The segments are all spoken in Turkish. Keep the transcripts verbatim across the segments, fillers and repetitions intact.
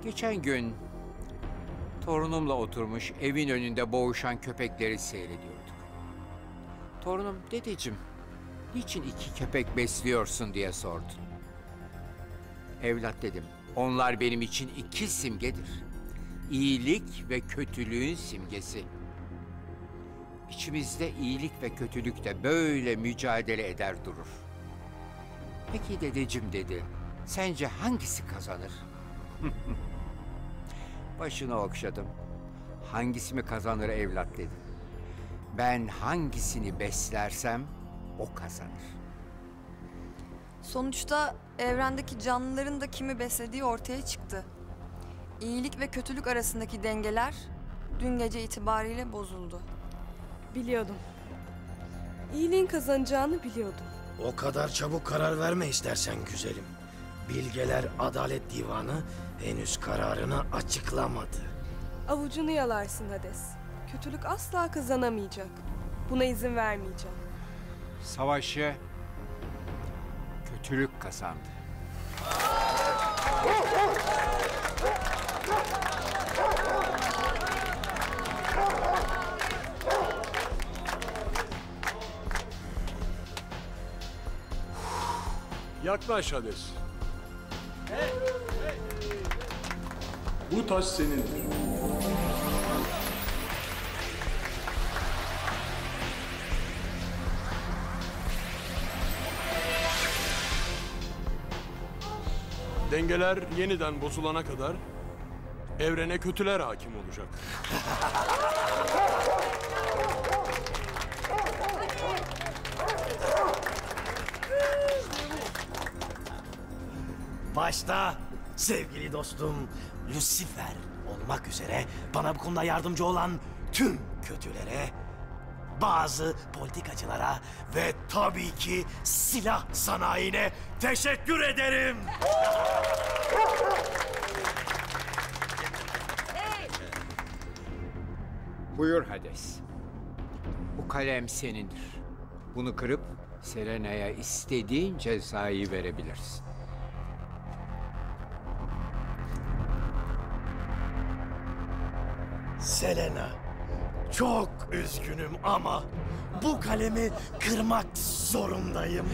Geçen gün torunumla oturmuş evin önünde boğuşan köpekleri seyrediyorduk. Torunum, dedeciğim, niçin iki köpek besliyorsun diye sordu. Evlat dedim, onlar benim için iki simgedir. İyilik ve kötülüğün simgesi. İçimizde iyilik ve kötülük de böyle mücadele eder durur. Peki dedeciğim dedi, sence hangisi kazanır? Başını okşadım. Hangisi mi kazanır evlat dedim. Ben hangisini beslersem o kazanır. Sonuçta evrendeki canlıların da kimi beslediği ortaya çıktı. İyilik ve kötülük arasındaki dengeler dün gece itibariyle bozuldu. Biliyordum. İyiliğin kazanacağını biliyordum. O kadar çabuk karar verme istersen güzelim. Bilgeler Adalet Divanı henüz kararını açıklamadı. Avucunu yalarsın Hades. Kötülük asla kazanamayacak. Buna izin vermeyeceğim. Savaşı kötülük kazandı. Yaklaş Hades. Bu taş senindir. Dengeler yeniden bozulana kadar evrene kötüler hakim olacak. Başta sevgili dostum Lucifer olmak üzere bana bu konuda yardımcı olan tüm kötülere, bazı politikacılara ve tabii ki silah sanayine teşekkür ederim. Buyur Hades. Bu kalem senindir. Bunu kırıp Selena'ya istediğin cezayı verebilirsin. Selena, çok üzgünüm ama bu kalemi kırmak zorundayım.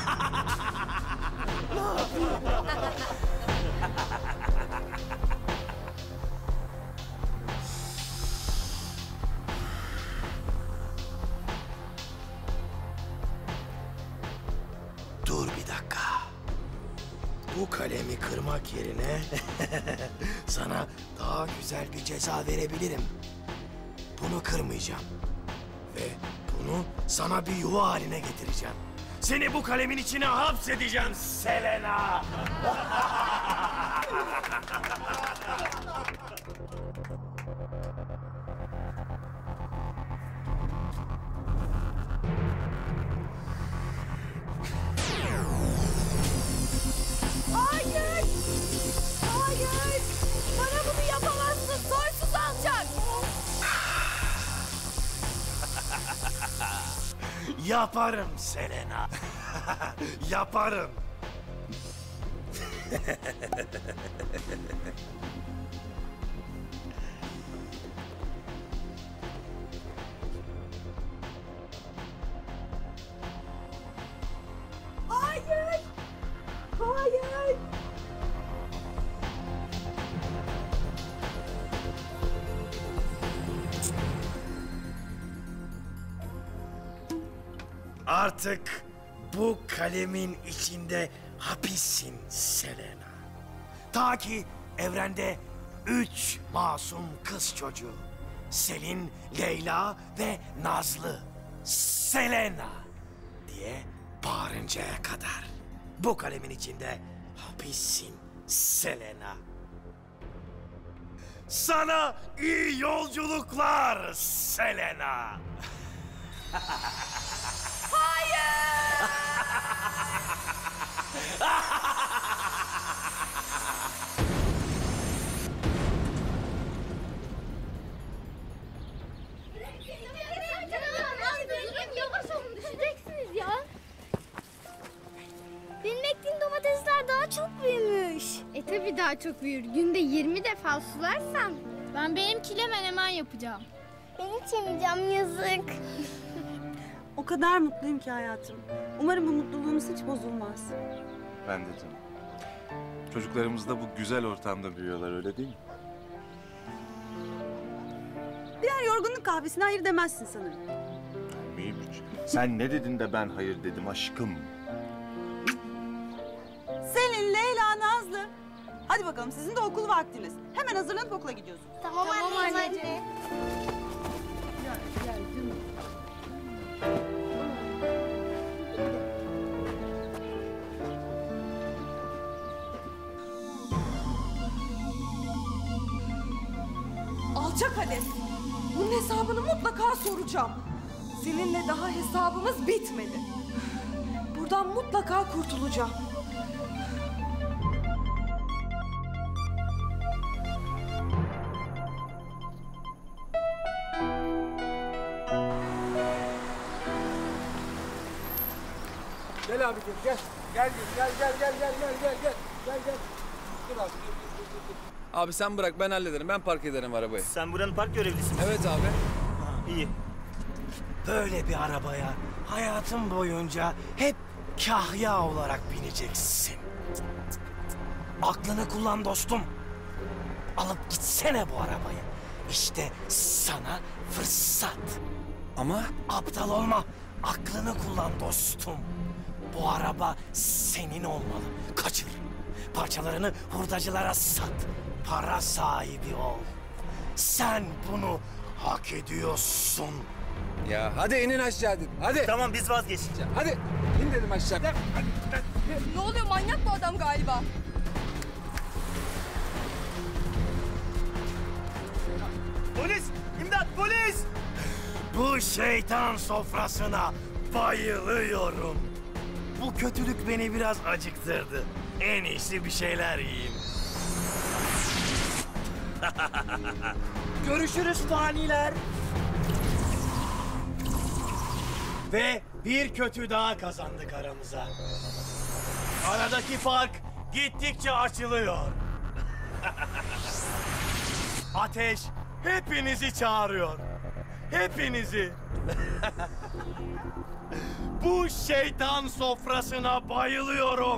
Ne yapayım? Dur bir dakika. Bu kalemi kırmak yerine sana daha güzel bir ceza verebilirim. Bunu kırmayacağım. Ve bunu sana bir yuva haline getireceğim. Seni bu kalemin içine hapsedeceğim Selena. Hayır! Hayır! Bana bunu yapamazsın, soysuz alçak! Yaparım Selena. Yaparım. Hayır! Hayır! Artık bu kalemin içinde hapissin Selena. Ta ki evrende üç masum kız çocuğu, Selin, Leyla ve Nazlı, Selena diye bağırıncaya kadar. Bu kalemin içinde hapissin Selena. Sana iyi yolculuklar Selena. Yavaş olun, düşeceksiniz ya. Benim ektiğim domatesler daha çok büyümüş. E tabii daha daha çok büyür. Günde yirmi defa sularsan. Ben benimkiyle menemen yapacağım. Ben içemeyeceğim, yazık. O kadar mutluyum ki hayatım. Umarım bu mutluluğumuz hiç bozulmaz. Ben de canım. Çocuklarımız da bu güzel ortamda büyüyorlar, öyle değil mi? Birer yorgunluk kahvesine hayır demezsin sanırım. Meymuç, sen ne dedin de ben hayır dedim aşkım. Selin, Leyla, Nazlı. Hadi bakalım, sizin de okul vaktiniz. Hemen hazırlanıp okula gidiyorsunuz. Tamam, anne. anne. Alçak Hades. Bunun hesabını mutlaka soracağım. Seninle daha hesabımız bitmedi. Buradan mutlaka kurtulacağım. Gel abicim gel. Gel gel gel gel gel gel gel gel. Gel gel. Dur abi. Abi sen bırak, ben hallederim. Ben park ederim arabayı. Sen buranın park görevlisi misin? Evet abi. Ha, iyi. Böyle bir arabaya hayatın boyunca hep kahya olarak bineceksin. Aklını kullan dostum. Alıp gitsene bu arabayı. İşte sana fırsat. Ama Aptal olma. Aklını kullan dostum. Bu araba senin olmalı. Kaçır. Parçalarını hurdacılara sat. Para sahibi ol. Sen bunu hak ediyorsun. ya hadi inin aşağı dedim. Hadi. Tamam biz vazgeçeceğiz. Hadi. İn dedim aşağı. Ne oluyor, manyak bu adam galiba. Polis! İmdat polis! Bu şeytan sofrasına bayılıyorum. Bu kötülük beni biraz acıktırdı. En iyisi bir şeyler yiyeyim. Görüşürüz faniler. Ve bir kötü daha kazandık aramıza. Aradaki fark gittikçe açılıyor. Ateş hepinizi çağırıyor. Hepinizi. Bu şeytan sofrasına bayılıyorum.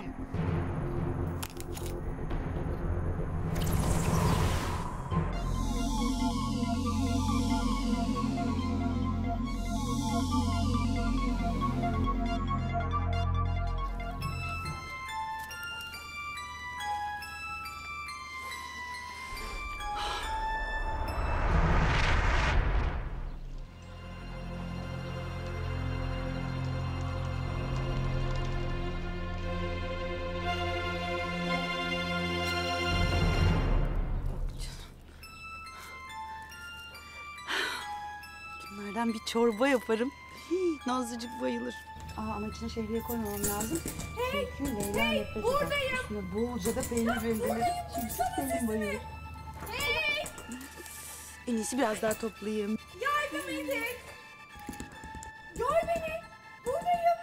Bunlardan bir çorba yaparım. Hii, Nazlıcık bayılır. Aa, ama içine şehriye koymamam lazım. Hey, çünkü Leyla nefret eder. buradayım. Üstüne bolca da peynir rendeleri. Çünkü Selin bayılır. Hey! En iyisi biraz daha toplayayım. Yardım edin! Gör beni! Buradayım!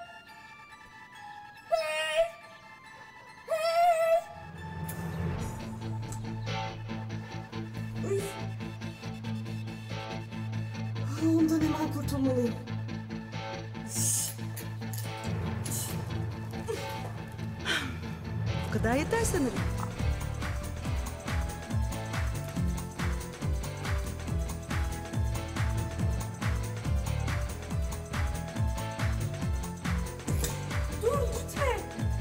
Hey! Hey! Ondan hemen kurtulmalıyım. Bu kadar yeter sanırım. Dur, gitme.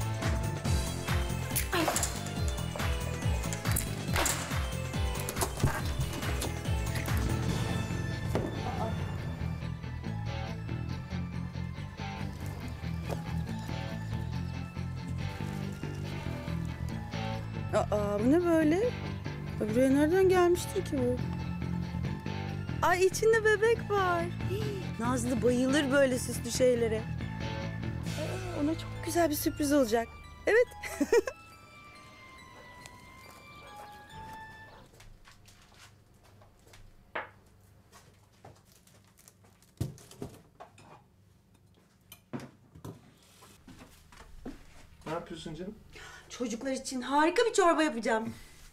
Aa, bu ne böyle? Ya buraya nereden gelmiştir ki bu? Ay, içinde bebek var. Hii, Nazlı bayılır böyle süslü şeylere. Aa, ona çok güzel bir sürpriz olacak. Evet. Ne yapıyorsun canım? Çocuklar için harika bir çorba yapacağım.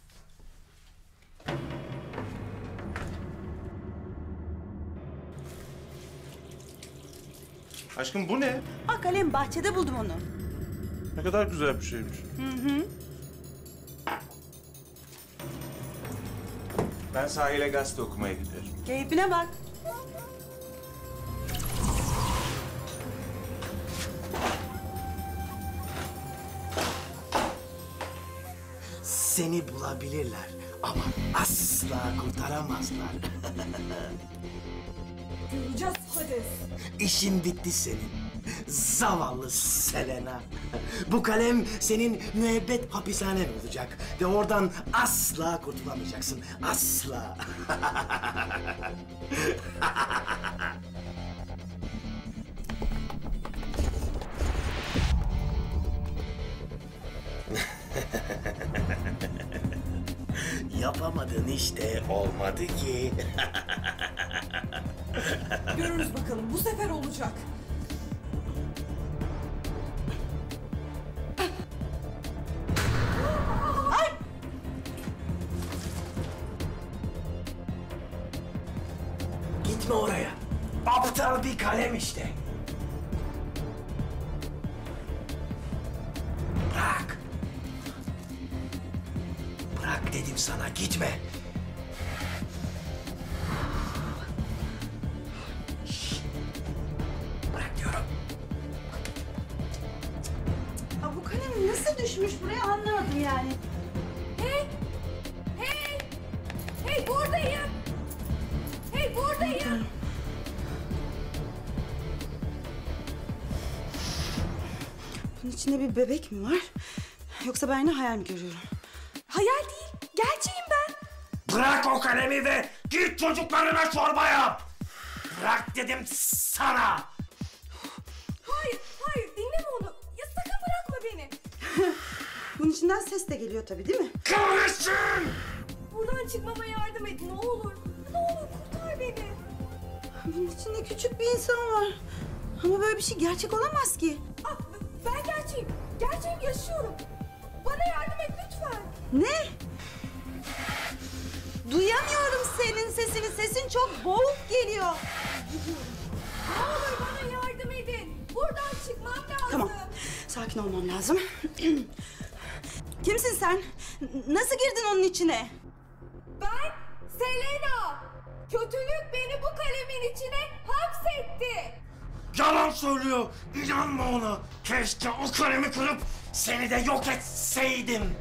Aşkım bu ne? Aa, kalem bahçede buldum onu. Ne kadar güzel bir şeymiş. Hı hı. Ben sahile gazete okumaya giderim. Keyfine bak. Seni bulabilirler ama asla kurtaramazlar. Göreceğiz Hades. İşin bitti senin. Zavallı Selena. Bu kalem senin müebbet hapishanen olacak. Ve oradan asla kurtulamayacaksın. Asla. Yapamadın işte, olmadı ki. Görürüz bakalım, bu sefer olacak. Ay! Gitme oraya. Aptal bir kalem işte. Bırak. Bırak dedim sana, gitme. Şşt. Bırak diyorum. Aa, bu kalem nasıl düşmüş buraya anlamadım yani. Hey! Hey! Hey buradayım! Hey buradayım! Bunun içinde bir bebek mi var? Yoksa ben ne hayal mi görüyorum? Hayal değil, gerçeğim ben. Bırak o kalemi ve git çocuklarına çorba yap. Bırak dedim sana. Hayır, hayır dinleme onu. Ya sakın bırakma beni. Bunun içinden ses de geliyor tabii değil mi? Kahretsin! Buradan çıkmama yardım et ne olur. Ne olur kurtar beni. Bunun içinde küçük bir insan var. Ama böyle bir şey gerçek olamaz ki. Ah, ben gerçeğim. Gerçeğim yaşıyorum. Bana yardım et lütfen. Ne? Duyamıyorum senin sesini. Sesin çok boğuk geliyor. Ne olur bana yardım edin. Buradan çıkmam lazım. Tamam. Sakin olmam lazım. Kimsin sen? N- Nasıl girdin onun içine? Ben Selena. Kötülük beni bu kalemin içine hapsetti. Yalan söylüyor. İnanma ona. Keşke o kalemi kırıp seni de yok etseydim.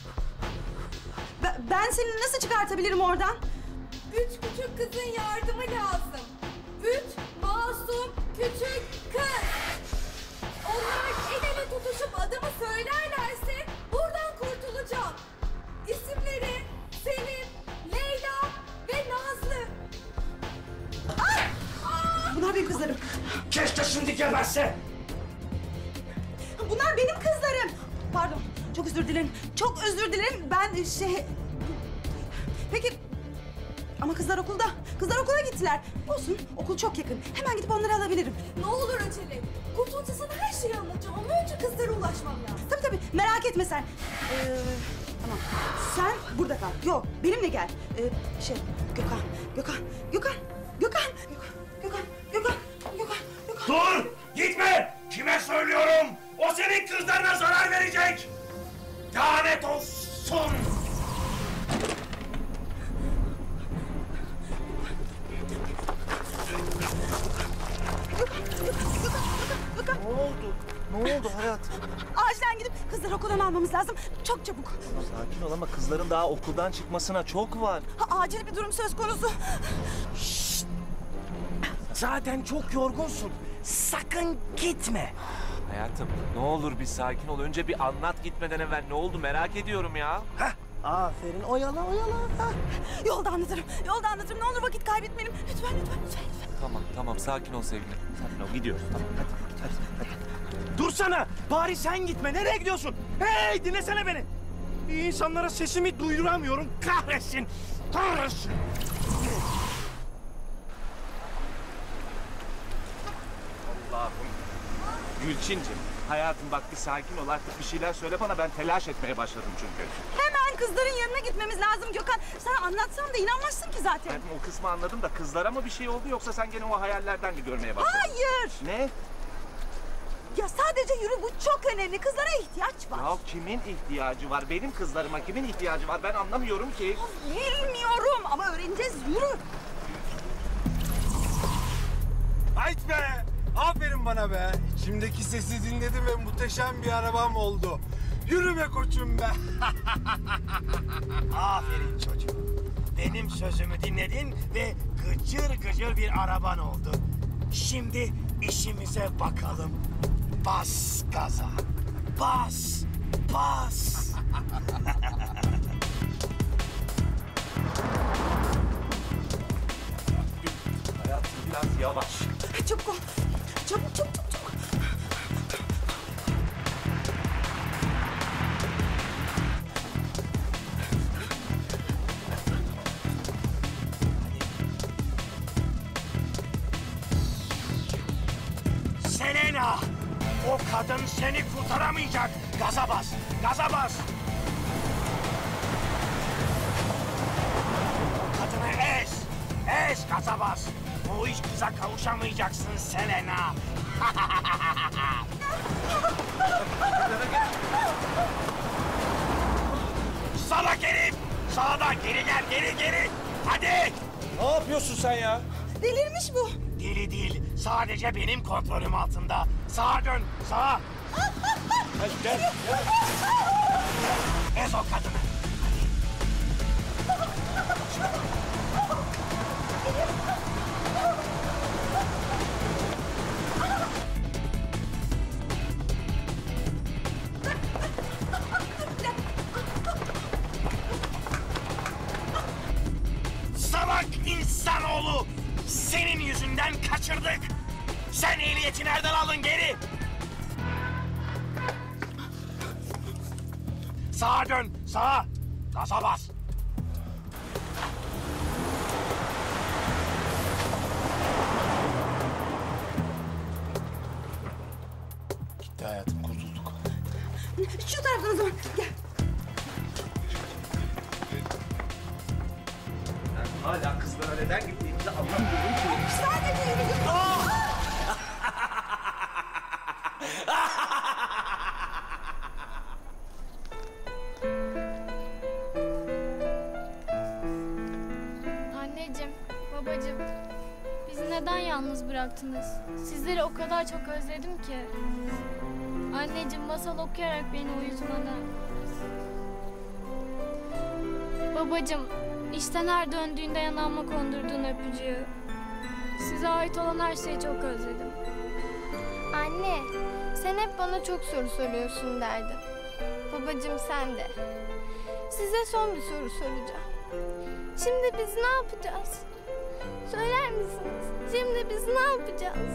Ben, ben seni nasıl çıkartabilirim oradan? Üç küçük kızın yardımı lazım. Üç masum küçük kız. Onlar el ele tutuşup adımı söylerlerse buradan kurtulacağım. İsimleri Selim, Leyla ve Nazlı. Ay! Bunlar benim kızlarım. Keşke şimdi geberse. Bunlar benim kızlarım. Pardon. Çok özür dilerim. Çok özür dilerim. Ben şey... Peki... Ama kızlar okulda. Kızlar okula gittiler. Olsun. Okul çok yakın. Hemen gidip onları alabilirim. Ne olur acele et. Kurtulunca sana her şeyi anlatacağım ama önce kızlara ulaşmam lazım. Tabii tabii. Merak etme sen. Ee, tamam. Sen burada kal. Yok. Benimle gel. Ee, şey... Gökhan. Gökhan. Gökhan. Gökhan. Gökhan. Gökhan. Gökhan. Gökhan. Dur! Gitme! Kime söylüyorum? O senin kızlarına zarar verecek! Lanet olsun! Gökhan. Ne oldu? Ne oldu hayatım? Acilen gidip kızları okuldan almamız lazım. Çok çabuk. Sakin ol ama kızların daha okuldan çıkmasına çok var. Ha, acil bir durum söz konusu. Şşt! Zaten çok yorgunsun. Sakın gitme. Hayatım ne olur bir sakin ol. Önce bir anlat gitmeden evvel ne oldu merak ediyorum ya. Hah, aferin. Oyala, oyala. Hah. Yolda anlatırım. Yolda anlatırım. Ne olur vakit kaybetmeyelim. Lütfen, lütfen, lütfen. lütfen. Tamam tamam sakin ol sevgilim. Sakin ol gidiyoruz. Tamam hadi hadi hadi. Dursana! Bari sen gitme. Nereye gidiyorsun? Hey, dinlesene beni. İyi insanlara sesimi duyuramıyorum. Kahretsin! Kahretsin! Allah'ım. Gülçincim hayatım bak bir sakin ol artık bir şeyler söyle bana ben telaş etmeye başladım çünkü. Hemen kızların yanına gitmemiz lazım Gökhan. Sana anlatsam da inanmazsın ki zaten. Ben o kısmı anladım da kızlara mı bir şey oldu yoksa sen gene o hayallerden mi görmeye başladın? Hayır! Ne? Ya sadece yürü, bu çok önemli. Kızlara ihtiyaç var. Ya kimin ihtiyacı var? Benim kızlarıma kimin ihtiyacı var? Ben anlamıyorum ki. Bilmiyorum ama öğreneceğiz. Yürü. Hayt be! Aferin bana be. İçimdeki sesi dinledim ve muhteşem bir arabam oldu. Yürü be koçum be. Aferin çocuğum. Benim sözümü dinledin ve gıcır gıcır bir araban oldu. Şimdi işimize bakalım. Bas gaza. Bas, bas. Hayatım biraz yavaş. Çabuk ol. Çabuk, çabuk, çabuk, çabuk. Selena! O kadın seni kurtaramayacak. Gaza bas, gaza bas. O kadını ez, ez gaza bas. O iş kıza kavuşamayacaksın Selena. Salak herif! Sağdan geri gel, geri geri. Hadi! Ne yapıyorsun sen ya? Delirmiş bu. Deli değil, sadece benim kontrolüm altında. Sağa dön, sağa. Hadi gel, gel. Ez o kadını. Salak insanoğlu! Senin yüzünden kaçırdık. Sen ehliyeti nereden aldın geri? Sağa dön, sağa. Gaza bas. Gitti hayatım, kurtulduk. Şu taraftan o zaman. Gel. Ben hala kızlara neden gittiğimizi anlamıyorum ki. Sadece yürü. Anneciğim, babacığım, bizi neden yalnız bıraktınız? Sizleri o kadar çok özledim ki. Anneciğim, masal okuyarak beni uyutmadı. Babacığım, işten her döndüğünde yanağıma kondurduğun öpücüğü. Size ait olan her şeyi çok özledim. Anne, sen hep bana çok soru soruyorsun derdin. Babacığım sen de. Size son bir soru soracağım. Şimdi biz ne yapacağız? Söyler misiniz? Şimdi biz ne yapacağız?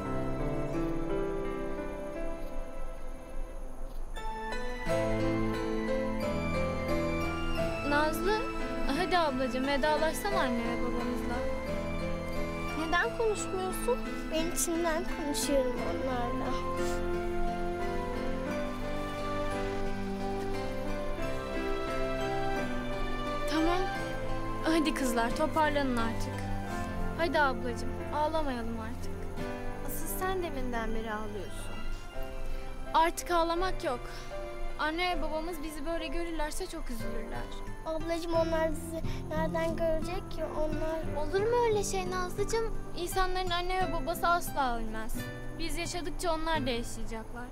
Nazlı, hadi ablacığım vedalaşsana anne ve babamızla. Neden konuşmuyorsun? Ben içimden konuşuyorum onlarla. Tamam. Hadi kızlar toparlanın artık. Hadi ablacığım ağlamayalım artık. Asıl sen deminden beri ağlıyorsun. Artık ağlamak yok. Anne ve babamız bizi böyle görürlerse çok üzülürler. Ablacığım onlar bizi nereden görecek ki? Onlar... Olur mu öyle şey Nazlıcığım? İnsanların anne ve babası asla ölmez. Biz yaşadıkça onlar da yaşayacaklar.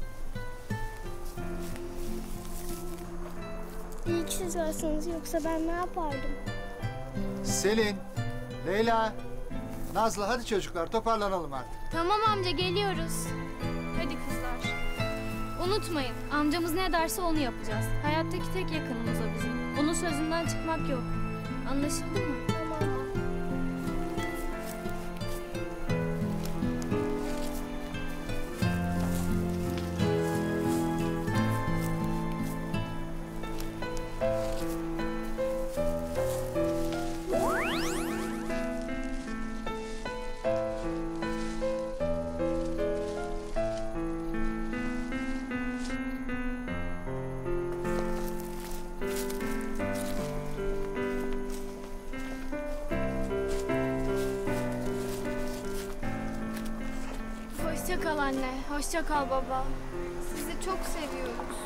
İyi ki siz varsınız, yoksa ben ne yapardım? Selin, Leyla, Nazlı hadi çocuklar toparlanalım artık. Tamam amca geliyoruz. Hadi kızlar. Unutmayın amcamız ne derse onu yapacağız. Hayattaki tek yakınımız o bizim. Onun sözünden çıkmak yok. Anlaşıldı mı? Tamam. kal anne, hoşça kal baba. Sizi çok seviyoruz.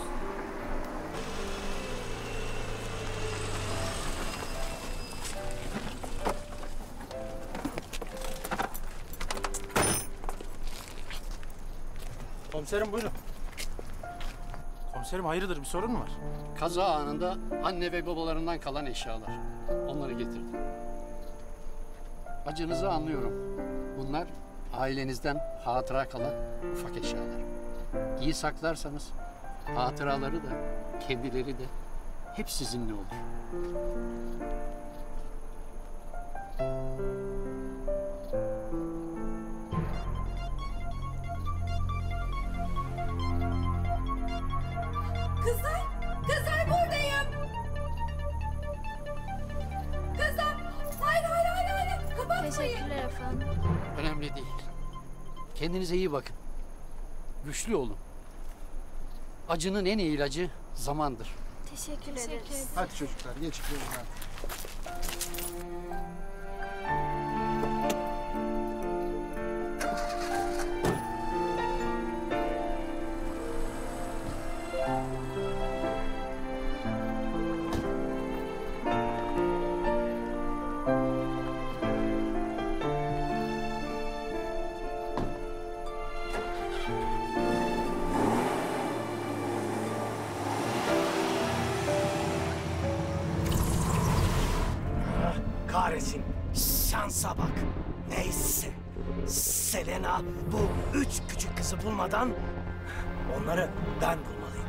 Komiserim buyurun. Komiserim hayırdır bir sorun mu var? Kaza anında anne ve babalarından kalan eşyalar. Onları getirdim. Acınızı anlıyorum. Bunlar ailenizden hatıra kalan ufak eşyalar. İyi saklarsanız hatıraları da kendileri de hep sizinle olur. Kızlar, kızlar buradayım. Kızlar, hayır hayır hayır hayır, kapatmayın. Teşekkürler efendim. Önemli değil. Kendinize iyi bakın. Güçlü olun. Acının en iyi ilacı zamandır. Teşekkür ederiz. Hadi çocuklar geç gidelim hadi. Kahretsin. Şansa bak. Neyse. Selena bu üç küçük kızı bulmadan onları ben bulmalıyım.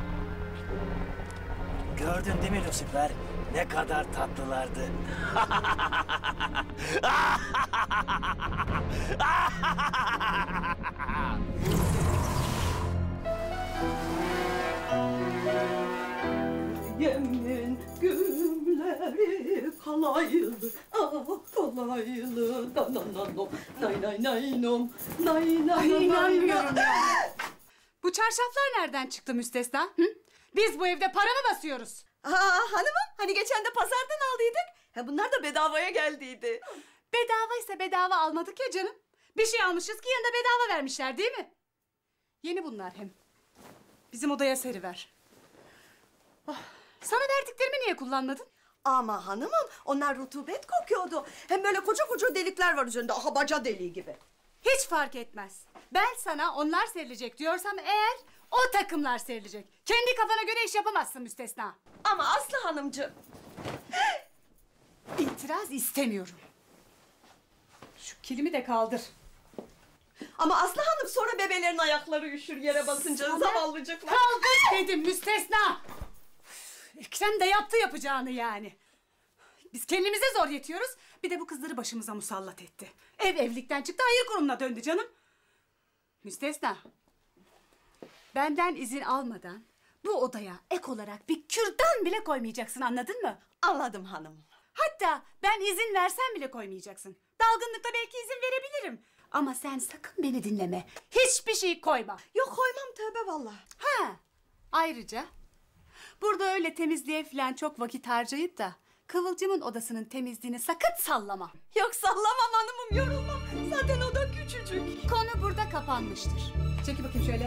Gördün değil mi Lucifer? Ne kadar tatlılardı. Yemin gümleri kalaylı, ah kalaylı, da na na no, nay nay nay nom, nay nay Ay nay inanmıyorum nay. ya. Bu çarşaflar nereden çıktı müstesna? Hı? Biz bu evde para mı basıyoruz? Aa hanımım, hani geçen de pazardan aldıydık. Ha, bunlar da bedavaya geldiydi. Bedavaysa bedava almadık ya canım. Bir şey almışız ki yanında bedava vermişler değil mi? Yeni bunlar hem. Bizim odaya seriver. Oh, sana verdiklerimi niye kullanmadın? Ama hanımım, onlar rutubet kokuyordu. Hem böyle koca koca delikler var üzerinde, aha baca deliği gibi. Hiç fark etmez. Ben sana onlar serilecek diyorsam eğer o takımlar serilecek. Kendi kafana göre iş yapamazsın müstesna. Ama Aslı hanımcığım. İtiraz istemiyorum. Şu kilimi de kaldır. Ama Aslı hanım sonra bebelerin ayakları üşür yere basınca Sana zavallıcıklar. kaldır dedim müstesna. Ekrem de yaptı yapacağını yani. Biz kendimize zor yetiyoruz. Bir de bu kızları başımıza musallat etti. Ev evlilikten çıktı, hayır kurumuna döndü canım. Müstesna. Benden izin almadan bu odaya ek olarak bir kürdan bile koymayacaksın, anladın mı? Anladım hanım. Hatta ben izin versem bile koymayacaksın. Dalgınlıkta belki izin verebilirim. Ama sen sakın beni dinleme. Hiçbir şey koyma. Yok koymam tövbe vallahi. Ha. Ayrıca burada öyle temizliğe falan çok vakit harcayıp da Kıvılcım'ın odasının temizliğini sakın sallama. Yok sallamam hanımım, yorulmam. Zaten oda küçücük. Konu burada kapanmıştır. Çekil bakayım şöyle.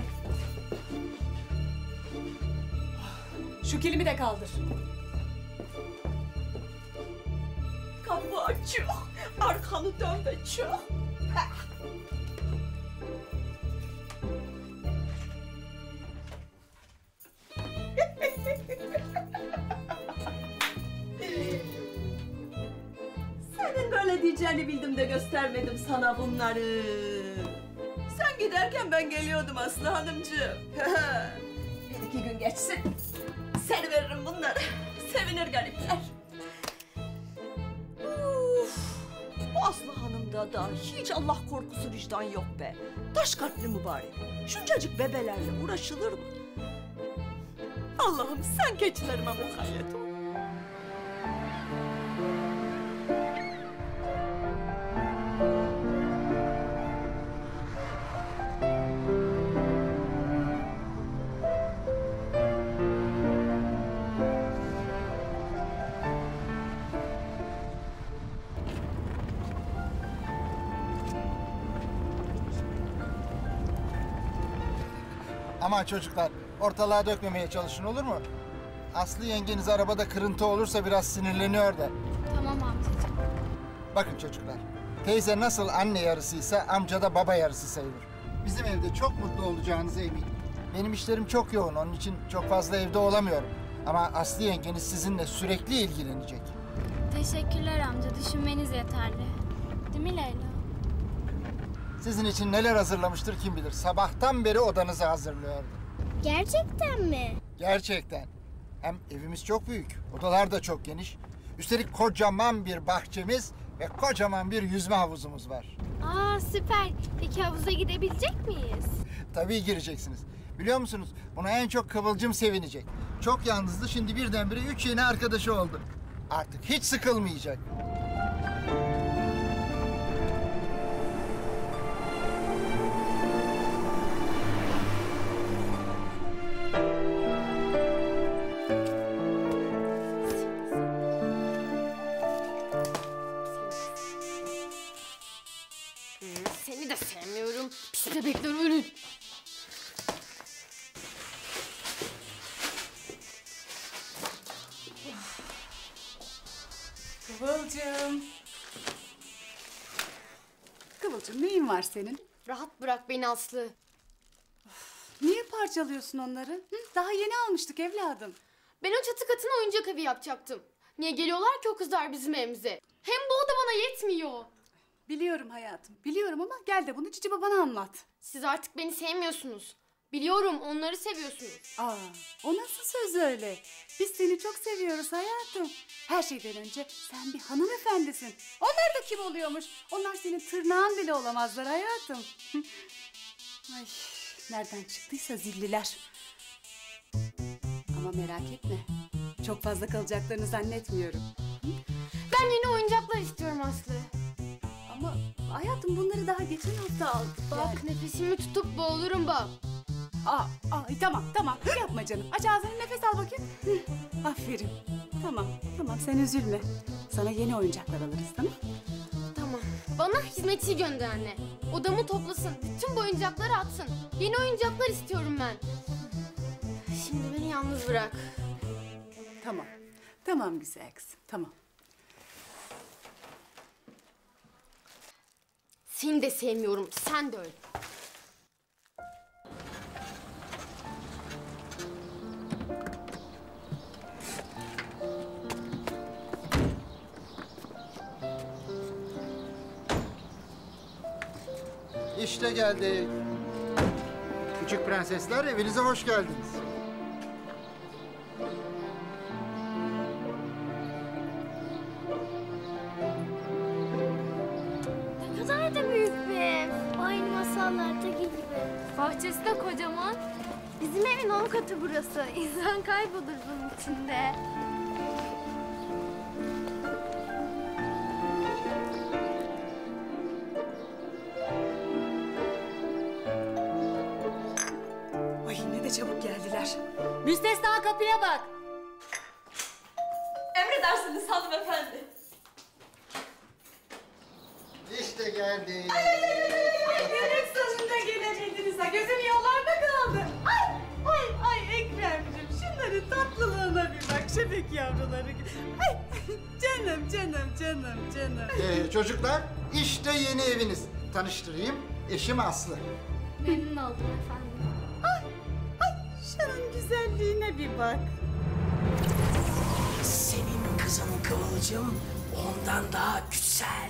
Şu kilimi de kaldır. Kapı açıyor. Arkanı dön ve çık. Senin böyle diyeceğini bildim de göstermedim sana bunları. Sen giderken ben geliyordum Aslı hanımcığım. Bir iki gün geçsin. Seni veririm bunları. Sevinir garipler. Uf, bu Aslı hanımda da hiç Allah korkusu vicdan yok be. Taş kalpli mübarek. Şuncacık bebelerle uğraşılır mı? Allah'ım sen keçilerime mukayyet ol. Aman çocuklar, ortalığa dökmemeye çalışın, olur mu? Aslı yengeniz arabada kırıntı olursa biraz sinirleniyor da. Tamam amcacığım. Bakın çocuklar, teyze nasıl anne yarısıysa amca da baba yarısı sayılır. Bizim evde çok mutlu olacağınıza eminim. Benim işlerim çok yoğun, onun için çok fazla evde olamıyorum. Ama Aslı yengeniz sizinle sürekli ilgilenecek. Teşekkürler amca. Düşünmeniz yeterli. Değil mi Leyla? Sizin için neler hazırlamıştır kim bilir. Sabahtan beri odanızı hazırlıyordu. Gerçekten mi? Gerçekten. Hem evimiz çok büyük, odalar da çok geniş. Üstelik kocaman bir bahçemiz ve kocaman bir yüzme havuzumuz var. Aa süper. Peki havuza gidebilecek miyiz? Tabii gireceksiniz. Biliyor musunuz? Buna en çok Kıvılcım sevinecek. Çok yalnızdı, şimdi birdenbire üç yeni arkadaşı oldu. Artık hiç sıkılmayacak. Seni de sevmiyorum. Pis bebekler ölün. Kıvılcım. Kıvılcım neyin var senin? Rahat bırak beni Aslı. Niye parçalıyorsun onları? Hı? Daha yeni almıştık evladım. Ben o çatı katına oyuncak evi yapacaktım. Niye geliyorlar ki o kızlar bizim evimize? Hem bu oda bana yetmiyor. Biliyorum hayatım, biliyorum ama gel de bunu Cici babana anlat. Siz artık beni sevmiyorsunuz. Biliyorum, onları seviyorsunuz. Aa, o nasıl söz öyle? Biz seni çok seviyoruz hayatım. Her şeyden önce sen bir hanımefendisin. Onlar da kim oluyormuş? Onlar senin tırnağın bile olamazlar hayatım. Ay, nereden çıktıysa zilliler. Ama merak etme, çok fazla kalacaklarını zannetmiyorum. Ben yeni oyuncaklar istiyorum Aslı. Ama hayatım bunları daha geçen hafta aldık. Bak yani. nefesimi tutup boğulurum bak. Aa, aa, tamam tamam yapma canım. Aç ağzını nefes al bakayım. Hı, aferin. Tamam tamam sen üzülme. Sana yeni oyuncaklar alırız tamam. Tamam. Bana hizmetçi gönder anne. Odamı toplasın. Bütün bu oyuncakları atsın. Yeni oyuncaklar istiyorum ben. Şimdi beni yalnız bırak. Tamam. Tamam güzel kızım tamam. Seni de sevmiyorum. Sen de öyle. İşte geldik. Küçük prensesler, evinize hoş geldiniz. Ne kadar da büyük bir ev. Aynı masallardaki gibi. Bahçesi de kocaman. Bizim evin on katı burası. İnsan kaybolur bunun içinde. Ay ne de çabuk geldiler. Müstesna kapıya bak. Emredersiniz hanımefendi. İşte geldik. Demek sonunda gelebildiniz ha. Gözüm yollarda kaldı. Ay ay ay Ekrem'cim şunların tatlılığına bir bak. Şebek yavruları gibi. Ay canım canım canım canım. Ee, çocuklar, işte yeni eviniz. Tanıştırayım, eşim Aslı. Memnun oldum efendim. Ay ay şunun güzelliğine bir bak. Senin kızın Kıvılcım ondan daha güzel.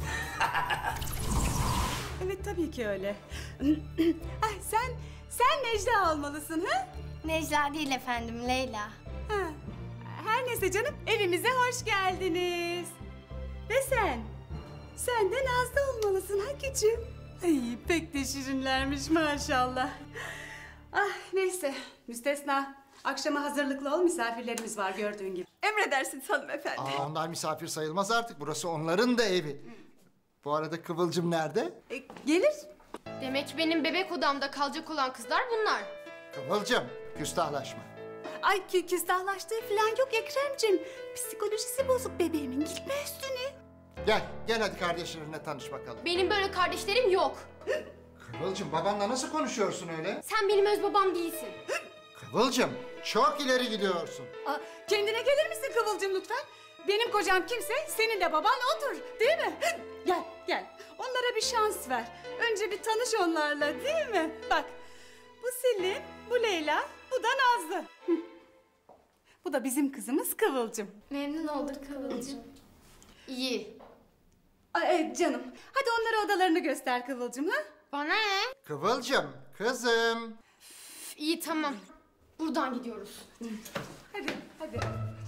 Evet tabii ki öyle. Ay sen sen Necla olmalısın ha? Necla değil efendim Leyla. Ha. Her neyse canım evimize hoş geldiniz. Ve sen? Sen de Nazlı olmalısın ha küçüğüm. Ay pek de şirinlermiş maşallah. Ah neyse müstesna. Akşama hazırlıklı ol misafirlerimiz var gördüğün gibi. Emredersiniz hanımefendi. Aa, onlar misafir sayılmaz artık. Burası onların da evi. Bu arada Kıvılcım nerede? E, gelir. Demek benim bebek odamda kalacak olan kızlar bunlar. Kıvılcım, küstahlaşma. Ay kü küstahlaştığı falan yok Ekrem'cim. Psikolojisi bozuk bebeğimin gitme üstüne. Gel, gel hadi kardeşlerine tanış bakalım. Benim böyle kardeşlerim yok. Kıvılcım, babanla nasıl konuşuyorsun öyle? Sen benim öz babam değilsin. Kıvılcım, çok ileri gidiyorsun. Aa, kendine gelir misin Kıvılcım lütfen? Benim kocam kimse, senin de baban odur, değil mi? Gel, gel. Onlara bir şans ver. Önce bir tanış onlarla, değil mi? Bak, bu Selin, bu Leyla, bu da Nazlı. Bu da bizim kızımız Kıvılcım. Memnun olduk Kıvılcım. İyi. Aa, evet canım. Hadi onlara odalarını göster Kıvılcım, ha? Bana ne? Kıvılcım, kızım. Üf, iyi tamam. Buradan gidiyoruz. Hadi, hadi.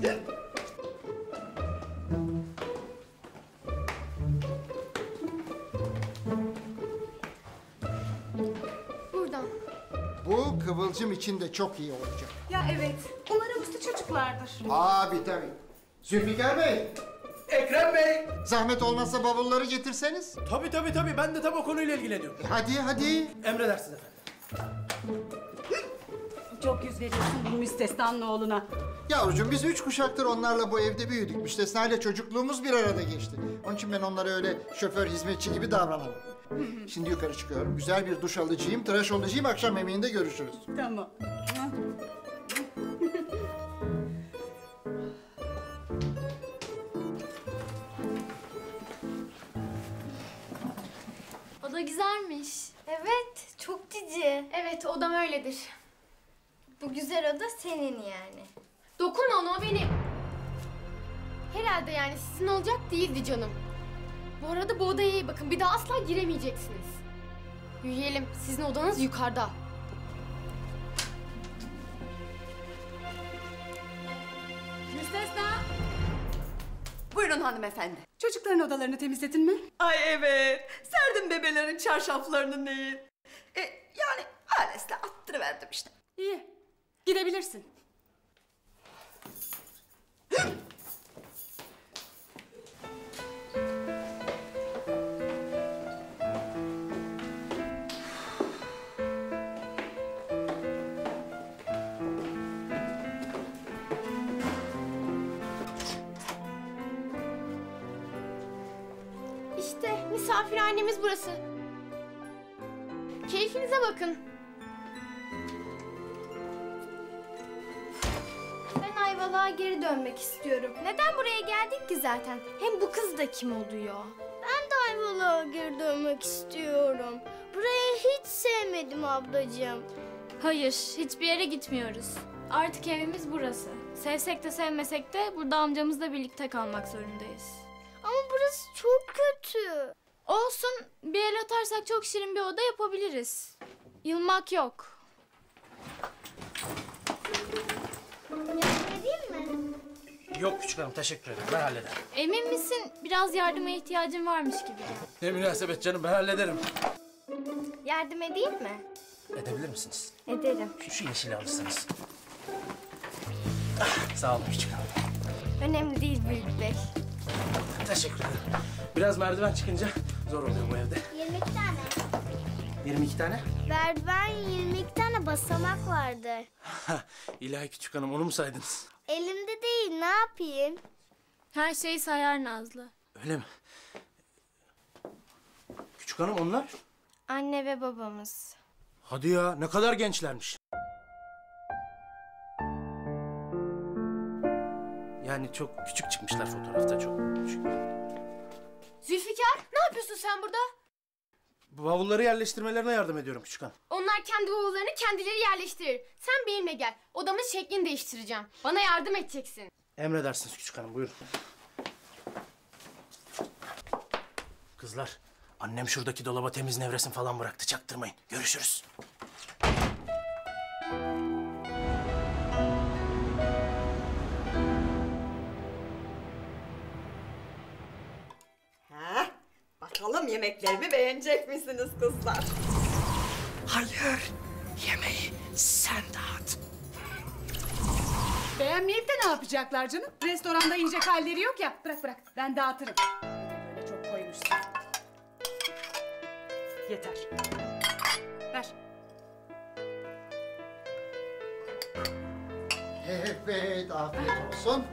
Buradan. Bu Kıvılcım için de çok iyi olacak. Ya evet, umarım uslu çocuklardır. Abi tabii. Zülfikar Bey. Ekrem Bey. Zahmet olmazsa bavulları getirseniz. Tabii tabii tabii. Ben de tam o konuyla ilgileniyorum. E, hadi hadi. Emredersiniz efendim. Çok yüz veriyorsun bu müstesnanın oğluna. Yavrucuğum biz üç kuşaktır onlarla bu evde büyüdük. Müstesna ile çocukluğumuz bir arada geçti. Onun için ben onlara öyle şoför, hizmetçi gibi davranamam. Şimdi yukarı çıkıyorum. Güzel bir duş alacağım, tıraş olacağım. Akşam yemeğinde görüşürüz. Tamam. O da güzelmiş. Evet, çok cici. Evet odam öyledir. Bu güzel oda senin yani. Dokunma ona, o benim. Herhalde yani sizin olacak değildi canım. Bu arada bu odaya iyi bakın. Bir daha asla giremeyeceksiniz. Yürüyelim. Sizin odanız yukarıda. Müstesna. Buyurun hanımefendi. Çocukların odalarını temizledin mi? Ay evet. Serdim bebelerin çarşaflarını neyin. E, yani ailesine attırıverdim işte. İyi. Gidebilirsin. İşte misafirhanemiz burası. Keyfinize bakın. Ben Ayvalık'a geri dönmek istiyorum. Neden buraya geldik ki zaten? Hem bu kız da kim oluyor? Ben de Ayvalık'a geri dönmek istiyorum. Burayı hiç sevmedim ablacığım. Hayır, hiçbir yere gitmiyoruz. Artık evimiz burası. Sevsek de sevmesek de burada amcamızla birlikte kalmak zorundayız. Ama burası çok kötü. Olsun, bir el atarsak çok şirin bir oda yapabiliriz. Yılmak yok. Değil mi? Yok küçük hanım teşekkür ederim. Ben hallederim. Emin misin? Biraz yardıma ihtiyacın varmış gibi. Ne münasebet canım ben hallederim. Yardım edeyim mi? Edebilir misiniz? Ederim. Şu, şu yeşili alırsanız. Ah, sağ olun küçük hanım. Önemli değil Büyük Bey. Teşekkür ederim. Biraz merdiven çıkınca zor oluyor bu evde. yirmi iki tane. yirmi iki tane? Merdiven yirmi iki tane basamak vardı. İlahi küçük hanım onu mu saydınız? Elimde değil, ne yapayım? Her şeyi sayar Nazlı. Öyle mi? Küçük hanım onlar? Anne ve babamız. Hadi ya ne kadar gençlermiş. Yani çok küçük çıkmışlar fotoğrafta çok küçük. Zülfikar, ne yapıyorsun sen burada? Bu bavulları yerleştirmelerine yardım ediyorum küçük hanım. Onlar kendi bavullarını kendileri yerleştirir. Sen benimle gel. Odamın şeklini değiştireceğim. Bana yardım edeceksin. Emredersiniz küçük hanım buyurun. Kızlar annem şuradaki dolaba temiz nevresim falan bıraktı çaktırmayın. Görüşürüz. Ha, bakalım yemeklerimi beğenecek misiniz kızlar? Hayır, yemeği sen dağıt. Beğenmeyip de ne yapacaklar canım? Restoranda yiyecek halleri yok ya. Bırak bırak, ben dağıtırım. Böyle çok koymuşsun. Yeter. Ver. Evet, afiyet olsun.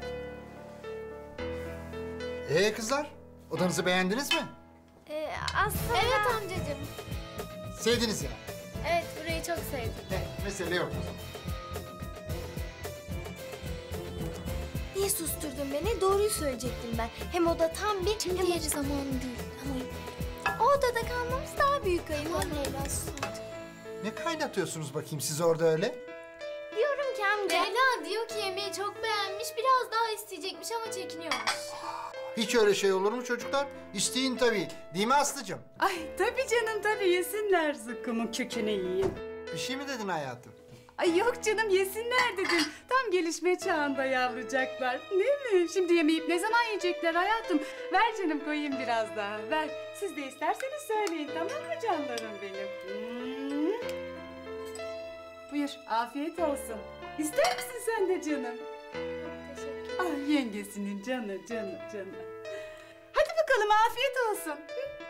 Ee kızlar, odanızı beğendiniz mi? Ee, aslında... Evet amcacığım. Sevdiniz yani. Evet, burayı çok sevdim. Mesele yok o zaman. Niye susturdun beni? Doğruyu söyleyecektim ben. Hem o da tam bir... Şimdi Diğer zaman değil. O odada kalmamız daha büyük ayıp. Leyla Ne kaynatıyorsunuz bakayım siz orada öyle? Diyorum ki amca. Leyla diyor ki yemeği çok beğenmiş, biraz daha isteyecekmiş ama çekiniyormuş. Hiç öyle şey olur mu çocuklar? İsteyin tabii. Değil mi Aslı'cığım? Ay tabii canım tabii yesinler zıkkımın kökünü yiyin. Bir şey mi dedin hayatım? Ay yok canım yesinler dedim. Tam gelişme çağında yavrucaklar. Değil mi? Şimdi yemeyip ne zaman yiyecekler hayatım? Ver canım koyayım biraz daha. Ver. Siz de isterseniz söyleyin tamam mı canlarım benim? Hmm. Buyur afiyet olsun. İster misin sen de canım? Teşekkür. Ah yengesinin canı canı canı. Hadi bakalım afiyet olsun.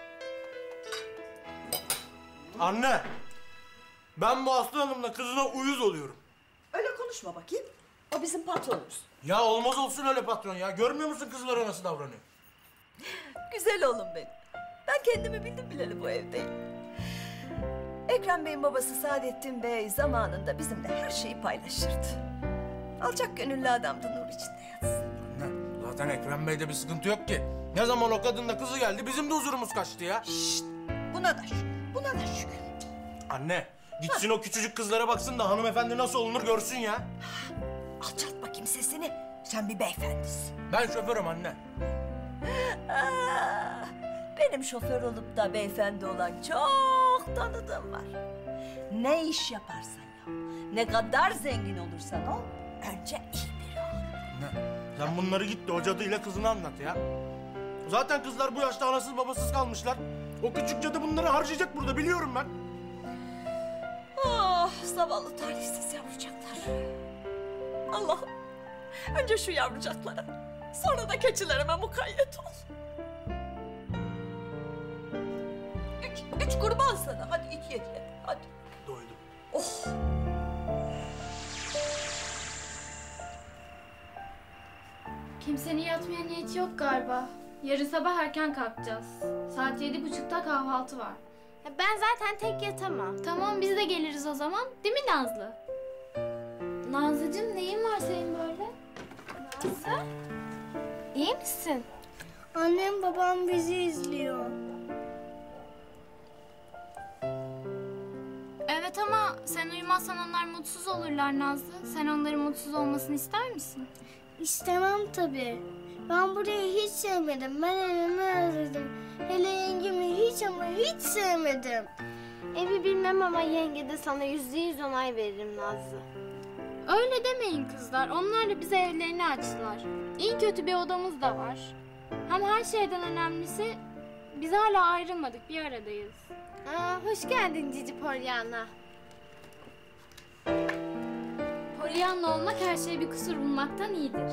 Anne! Ben bu Aslı Hanım'la kızına uyuz oluyorum. Öyle konuşma bakayım. O bizim patronumuz. Ya olmaz olsun öyle patron ya. Görmüyor musun kızlara nasıl davranıyor? Güzel oğlum benim. Ben kendimi bildim bileli bu evdeyim. Ekrem Bey'in babası Saadettin Bey zamanında bizimle her şeyi paylaşırdı. Alçak gönüllü adamdı, nur içinde yatsın. Anne, zaten Ekrem Bey'de bir sıkıntı yok ki. Ne zaman o kadınla kızı geldi bizim de huzurumuz kaçtı ya. Şşt! Buna da şükür, buna da şükür. Anne, gitsin o küçücük kızlara baksın da hanımefendi nasıl olunur görsün ya. Alçalt bakayım sesini. Sen bir beyefendisin. Ben şoförüm anne. Ah, benim şoför olup da beyefendi olan çok tanıdığım var. Ne iş yaparsan yap, ne kadar zengin olursan ol, önce iyi biri ol. Anne, sen bunları git de o cadıyla kızını anlat ya. Zaten kızlar bu yaşta anasız babasız kalmışlar. O küçük cadı bunları harcayacak burada biliyorum ben. Ah, zavallı talihsiz yavrucaklar. Allah'ım, önce şu yavrucaklara, sonra da keçilerime mukayyet ol. Üç, üç kurban sana, hadi iki ye, hadi. Doydum. Oh. Kimsenin yatmaya niyeti yok galiba. Yarın sabah erken kalkacağız. Saat yedi buçukta kahvaltı var. Ben zaten tek yatamam. Tamam biz de geliriz o zaman. Değil mi Nazlı? Nazlıcığım neyin var senin böyle? Nazlı? İyi misin? Annem babam bizi izliyor. Evet ama sen uyumazsan onlar mutsuz olurlar Nazlı. Sen onların mutsuz olmasını ister misin? İstemem tabii. Ben burayı hiç sevmedim. Ben evimi özledim. Hele yengemi hiç ama hiç sevmedim. Evi bilmem ama yenge de sana yüzde yüz onay veririm Nazlı. Öyle demeyin kızlar. Onlar da bize evlerini açtılar. İyi kötü bir odamız da var. Hem her şeyden önemlisi biz hala ayrılmadık. Bir aradayız. Aa, hoş geldin Cici Pollyanna. Pollyanna olmak her şeye bir kusur bulmaktan iyidir.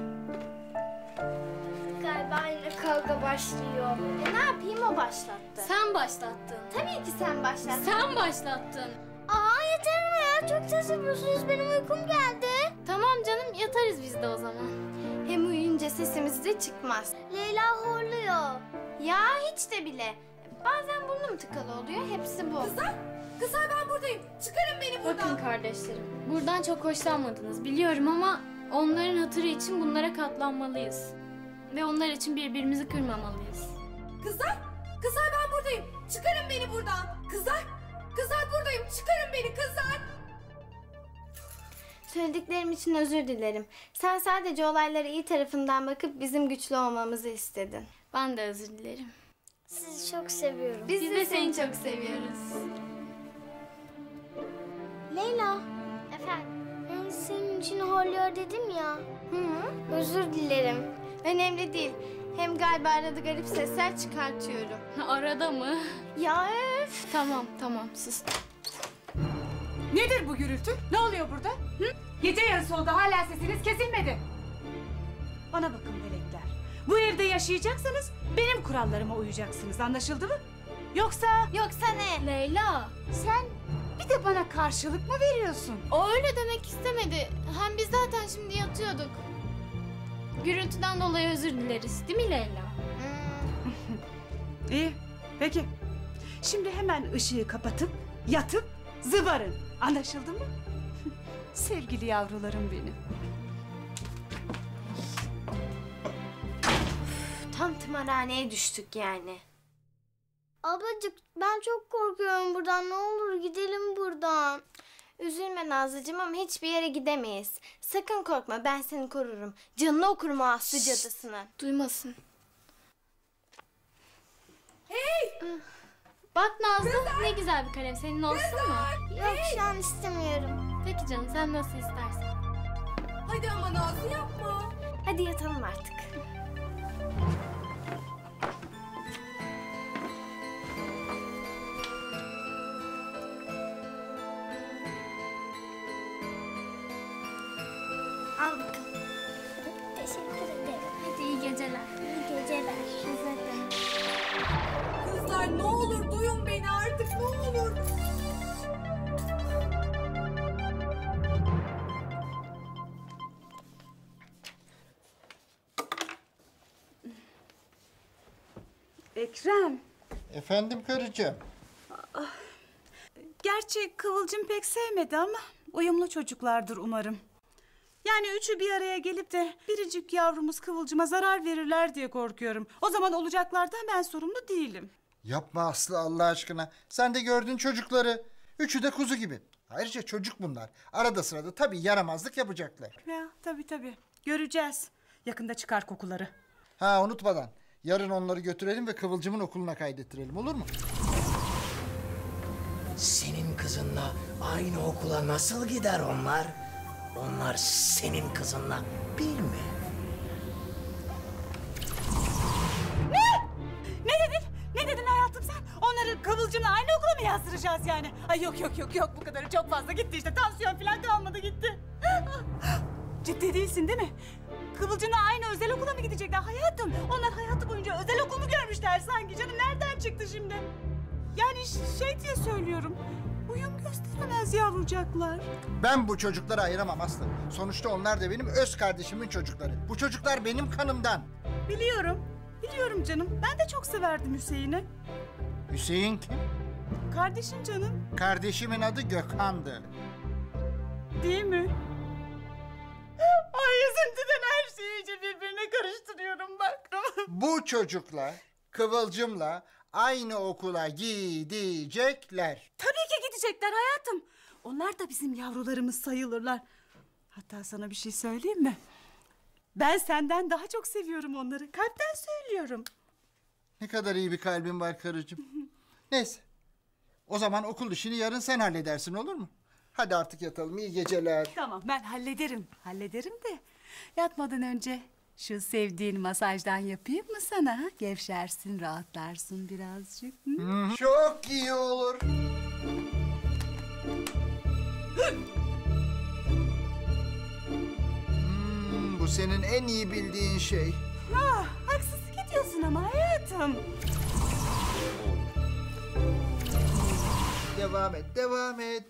Galiba yine kavga başlıyor. E ne yapayım o başlattı. Sen başlattın. Tabii ki sen başlattın. Sen başlattın. Aa yeter ama ya çok ses yapıyorsunuz benim uykum geldi. Tamam canım yatarız biz de o zaman. Hem uyuyunca sesimiz de çıkmaz. Leyla horluyor. Ya hiç de bile. Bazen burnum tıkalı oluyor hepsi bu. Kızlar, kızlar ben buradayım. Çıkarın beni buradan. Bakın kardeşlerim, buradan çok hoşlanmadınız biliyorum ama onların hatırı için bunlara katlanmalıyız. Ve onlar için birbirimizi kırmamalıyız. Kızlar, kızlar ben buradayım. Çıkarın beni buradan. Kızlar, kızlar buradayım. Çıkarın beni kızlar. Söylediklerim için özür dilerim. Sen sadece olaylara iyi tarafından bakıp bizim güçlü olmamızı istedin. Ben de özür dilerim. Sizi çok seviyorum. Biz, Biz de seni çok seviyoruz. Leyla. Efendim? Ben senin için horluyor dedim ya. Hı hı. Özür dilerim. Önemli değil. Hem galiba arada garip sesler çıkartıyorum. Arada mı? Ya öf. Tamam tamam sus. Nedir bu gürültü? Ne oluyor burada? Hı? Gece yarısı oldu hala sesiniz kesilmedi. Bana bakın melekler. Bu evde yaşayacaksanız benim kurallarıma uyacaksınız anlaşıldı mı? Yoksa... Yoksa ne? Leyla. Sen bir de bana karşılık mı veriyorsun? O öyle demek istemedi. Hem biz zaten şimdi yatıyorduk. Gürültüden dolayı özür dileriz değil mi Leyla? İyi peki. Şimdi hemen ışığı kapatıp yatıp zıvarın. Anlaşıldı mı? Sevgili yavrularım benim. Tam tımarhaneye düştük yani. Ablacık ben çok korkuyorum buradan. Ne olur gidelim buradan. Üzülme Nazlıcığım ama hiçbir yere gidemeyiz. Sakın korkma, ben seni korurum. Canını okurum o Aslı cadısının. Duymasın. Hey! Bak Nazlı, ne güzel bir kalem. Senin olsun mu? Yok şu an istemiyorum. Peki canım, sen nasıl istersen. Hadi ama Nazlı yapma. Hadi yatalım artık. Al bakalım. Teşekkür ederim. Hadi iyi geceler. İyi geceler. Size de. Kızlar ne olur duyun beni artık ne olur. Ekrem. Efendim karıcığım. Gerçi Kıvılcım pek sevmedi ama uyumlu çocuklardır umarım. Yani üçü bir araya gelip de biricik yavrumuz Kıvılcım'a zarar verirler diye korkuyorum. O zaman olacaklardan ben sorumlu değilim. Yapma Aslı Allah aşkına. Sen de gördün çocukları. Üçü de kuzu gibi. Ayrıca çocuk bunlar. Arada sırada tabii yaramazlık yapacaklar. Ya tabii tabii. Göreceğiz. Yakında çıkar kokuları. Ha unutmadan. Yarın onları götürelim ve Kıvılcım'ın okuluna kaydettirelim, olur mu? Senin kızınla aynı okula nasıl gider onlar? Onlar senin kızınla bir mi? Ne? Ne dedin? Ne dedin hayatım sen? Onları Kıvılcım'la aynı okula mı yazdıracağız yani? Ay yok yok yok yok bu kadarı çok fazla gitti işte. Tansiyon falan kalmadı gitti. Ciddi değilsin değil mi? Kıvılcım'la aynı özel okula mı gidecekler hayatım? Onlar hayatı boyunca özel okul mu görmüşler sanki canım? Nereden çıktı şimdi? Yani şey diye söylüyorum. Uyum gösteremez yavrucaklar. Ben bu çocukları ayıramam Aslı. Sonuçta onlar da benim öz kardeşimin çocukları. Bu çocuklar benim kanımdan. Biliyorum. Biliyorum canım. Ben de çok severdim Hüseyin'i. Hüseyin kim? Kardeşin canım. Kardeşimin adı Gökhan'dı. Değil mi? Ay üzüntüden her şeyi iyice birbirine karıştırıyorum bak. Bu çocuklar Kıvılcım'la aynı okula gidecekler. Tabii ki gidecekler hayatım. Onlar da bizim yavrularımız sayılırlar. Hatta sana bir şey söyleyeyim mi? Ben senden daha çok seviyorum onları. Kalpten söylüyorum. Ne kadar iyi bir kalbin var karıcığım. Neyse. O zaman okul işini yarın sen halledersin, olur mu? Hadi artık yatalım. İyi geceler. Tamam ben hallederim. Hallederim de yatmadan önce şu sevdiğin masajdan yapayım mı sana? Ha? Gevşersin, rahatlarsın birazcık. Hı? Hı, çok iyi olur. Hmm, bu senin en iyi bildiğin şey. Ah, haksızlık ediyorsun ama hayatım. Devam et, devam et.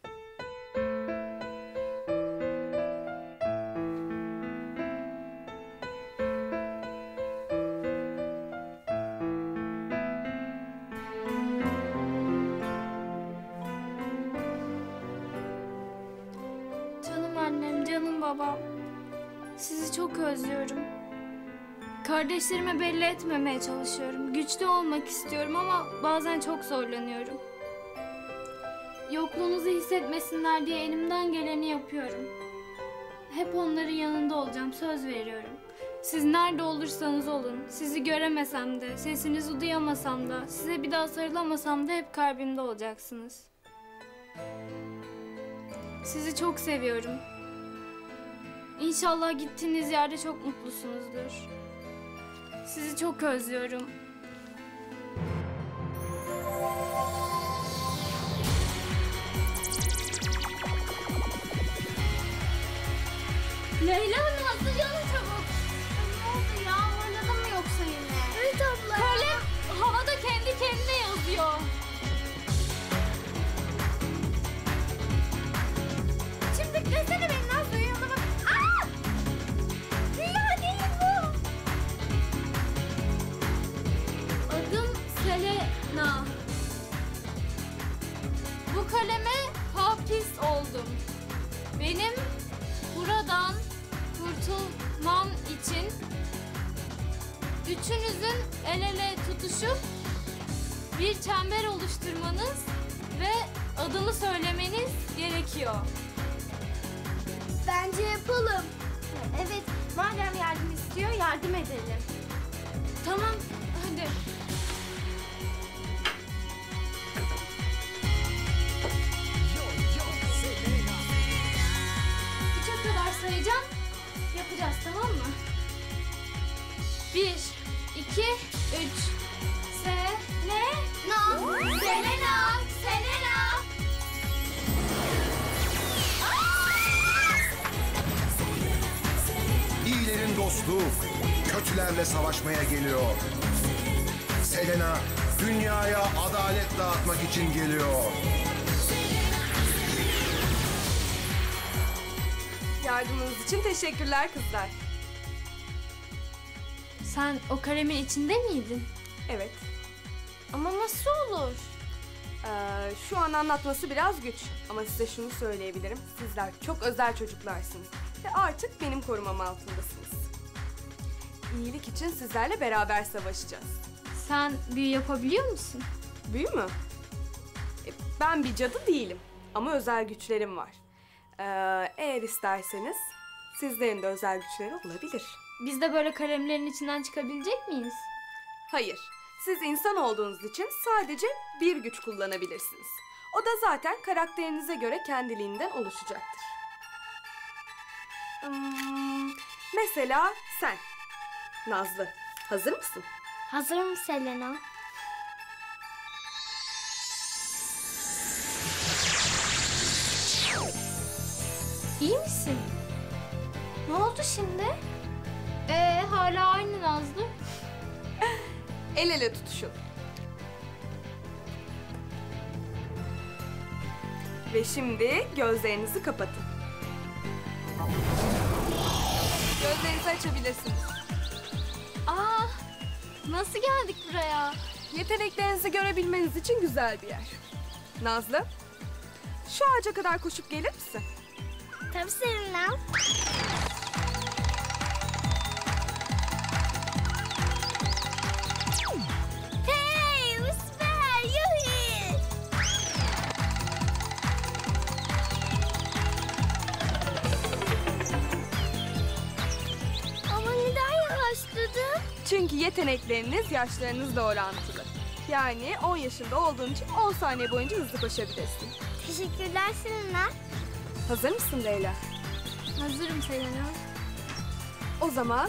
Canım annem, canım babam. Sizi çok özlüyorum. Kardeşlerime belli etmemeye çalışıyorum. Güçlü olmak istiyorum ama bazen çok zorlanıyorum. Yokluğunuzu hissetmesinler diye elimden geleni yapıyorum. Hep onların yanında olacağım, söz veriyorum. Siz nerede olursanız olun, sizi göremesem de, sesinizi duyamasam da, size bir daha sarılamasam da hep kalbimde olacaksınız. Sizi çok seviyorum. İnşallah gittiğiniz yerde çok mutlusunuzdur. Sizi çok özlüyorum. Leyla Nazlı yanı çabuk. Ne oldu ya? Oynadın mı yoksa yine? Evet abla. Kalem havada kendi kendine yazıyor. Şimdi desene beni Nazlı'nın yanına bak. Aa! Rüya değil bu. Adım Selena. Benim buradan kurtulmam için üçünüzün el ele tutuşup bir çember oluşturmanız ve adımı söylemeniz gerekiyor. Bence yapalım. Evet, madem yardım istiyor, yardım edelim. Tamam, hadi. Üçe kadar sayacağım, yapacağız, tamam mı? Bir, iki, üç. Selena, Selena, Selena. İyilerin dostu kötülerle savaşmaya geliyor. Selena dünyaya adalet dağıtmak için geliyor. Yardımınız için teşekkürler kızlar. Sen o kalemin içinde miydin? Evet. Ama nasıl olur? Ee, şu an anlatması biraz güç. Ama size şunu söyleyebilirim. Sizler çok özel çocuklarsınız. Ve artık benim korumam altındasınız. İyilik için sizlerle beraber savaşacağız. Sen büyü yapabiliyor musun? Büyü mü? E, ben bir cadı değilim. Ama özel güçlerim var. Ee, eğer isterseniz sizlerin de özel güçleri olabilir. Biz de böyle kalemlerin içinden çıkabilecek miyiz? Hayır. Siz insan olduğunuz için sadece bir güç kullanabilirsiniz. O da zaten karakterinize göre kendiliğinden oluşacaktır. Hmm, mesela sen. Nazlı, hazır mısın? Hazırım Selena. İyi misin? Ne oldu şimdi? Ee, hala aynı Nazlı. El ele tutuşun. Ve şimdi gözlerinizi kapatın. Gözlerinizi açabilirsiniz. Aa, nasıl geldik buraya? Yeteneklerinizi görebilmeniz için güzel bir yer. Nazlı, şu ağaca kadar koşup gelir misin? Tabii Selena. Hey, bu süper, yuhi! Ama neden yavaşladın? Çünkü yetenekleriniz yaşlarınızla orantılı. Yani on yaşında olduğun için on saniye boyunca hızlı koşabilirsin. Teşekkürler Selena. Hazır mısın Leyla? Hazırım Selena. O zaman...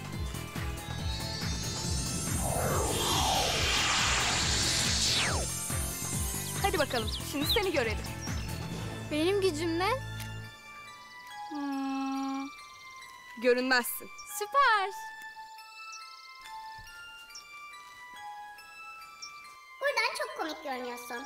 Hadi bakalım, şimdi seni görelim. Benim gücüm ne? Hmm, görünmezsin. Süper. Buradan çok komik görünüyorsun.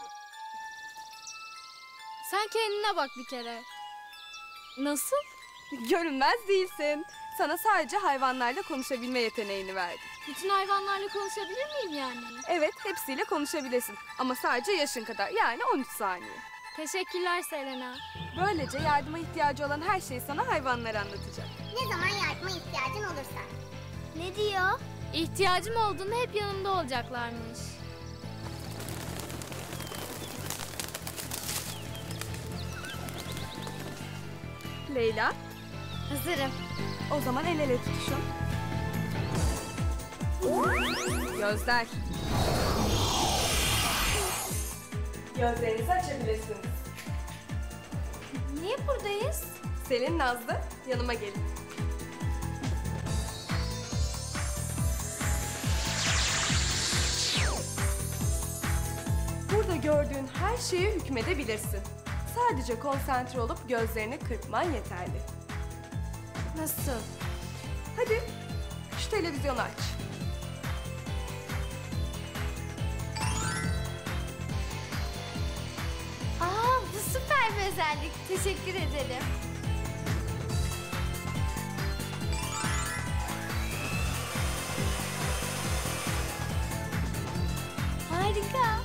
Sen kendine bak bir kere. Nasıl? Görünmez değilsin. Sana sadece hayvanlarla konuşabilme yeteneğini verdim. Bütün hayvanlarla konuşabilir miyim yani? Evet, hepsiyle konuşabilirsin. Ama sadece yaşın kadar, yani on üç saniye. Teşekkürler Selena. Böylece yardıma ihtiyacı olan her şeyi sana hayvanlar anlatacak. Ne zaman yardıma ihtiyacın olursa. Ne diyor? İhtiyacım olduğunda hep yanımda olacaklarmış. Leyla, hazırım. O zaman el ele tutuşun. Gözler. Gözlerinizi açabilirsiniz. Niye buradayız? Selin, Nazlı, yanıma gelin. Burada gördüğün her şeye hükmedebilirsin. Sadece konsantre olup gözlerini kırpman yeterli. Nasıl? Hadi, şu televizyonu aç. Aa, bu süper bir özellik. Teşekkür ederim. Harika.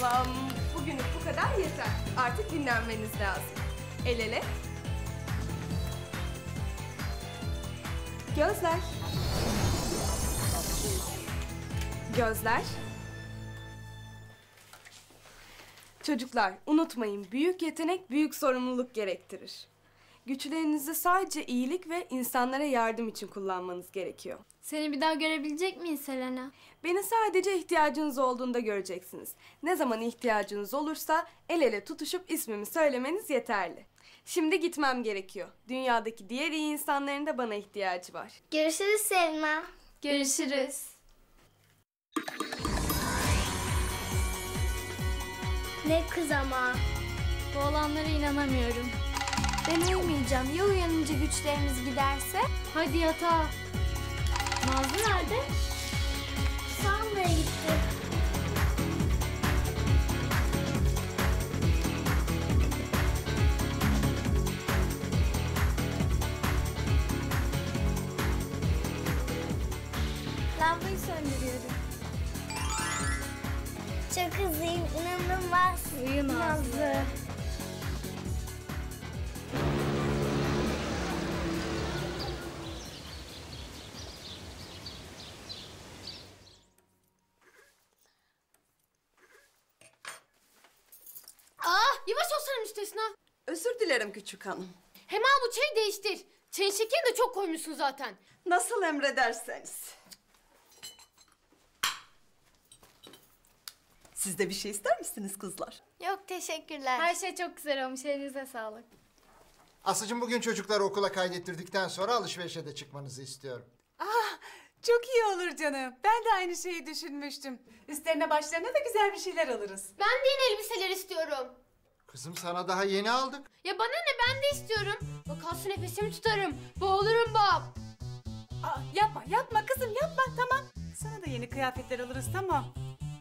Tamam, bugünlük bu kadar yeter. Artık dinlenmeniz lazım. El ele. Gözler. Gözler. Çocuklar, unutmayın, büyük yetenek büyük sorumluluk gerektirir. Güçlerinizi sadece iyilik ve insanlara yardım için kullanmanız gerekiyor. Seni bir daha görebilecek miyiz Selena? Beni sadece ihtiyacınız olduğunda göreceksiniz. Ne zaman ihtiyacınız olursa el ele tutuşup ismimi söylemeniz yeterli. Şimdi gitmem gerekiyor. Dünyadaki diğer iyi insanların da bana ihtiyacı var. Görüşürüz Selma. Görüşürüz. Ne kız ama. Bu olanlara inanamıyorum. Ben uyumayacağım. Ya uyanınca güçlerimiz giderse? Hadi yatağa. Nazlı nerede? Sanmaya gitti. Lambayı söndürüyorum. Çok hızlıyım, inanılmaz. Uyu Nazlı. Nazlı. Aa, yavaş olsana Müstesna. Özür dilerim küçük hanım. Hemen bu çayı değiştir. Çayın şekerini de çok koymuşsun zaten. Nasıl emrederseniz. Siz de bir şey ister misiniz kızlar? Yok teşekkürler. Her şey çok güzel olmuş. Elinize sağlık. Aslıcığım, bugün çocukları okula kaydettirdikten sonra alışverişe de çıkmanızı istiyorum. Ah, çok iyi olur canım. Ben de aynı şeyi düşünmüştüm. Üstlerine başlarına da güzel bir şeyler alırız. Ben de yeni elbiseler istiyorum. Kızım, sana daha yeni aldık. Ya bana ne, ben de istiyorum. Bakarsın nefesimi tutarım. Boğulurum bab. Aa, yapma yapma kızım yapma, tamam. Sana da yeni kıyafetler alırız, tamam.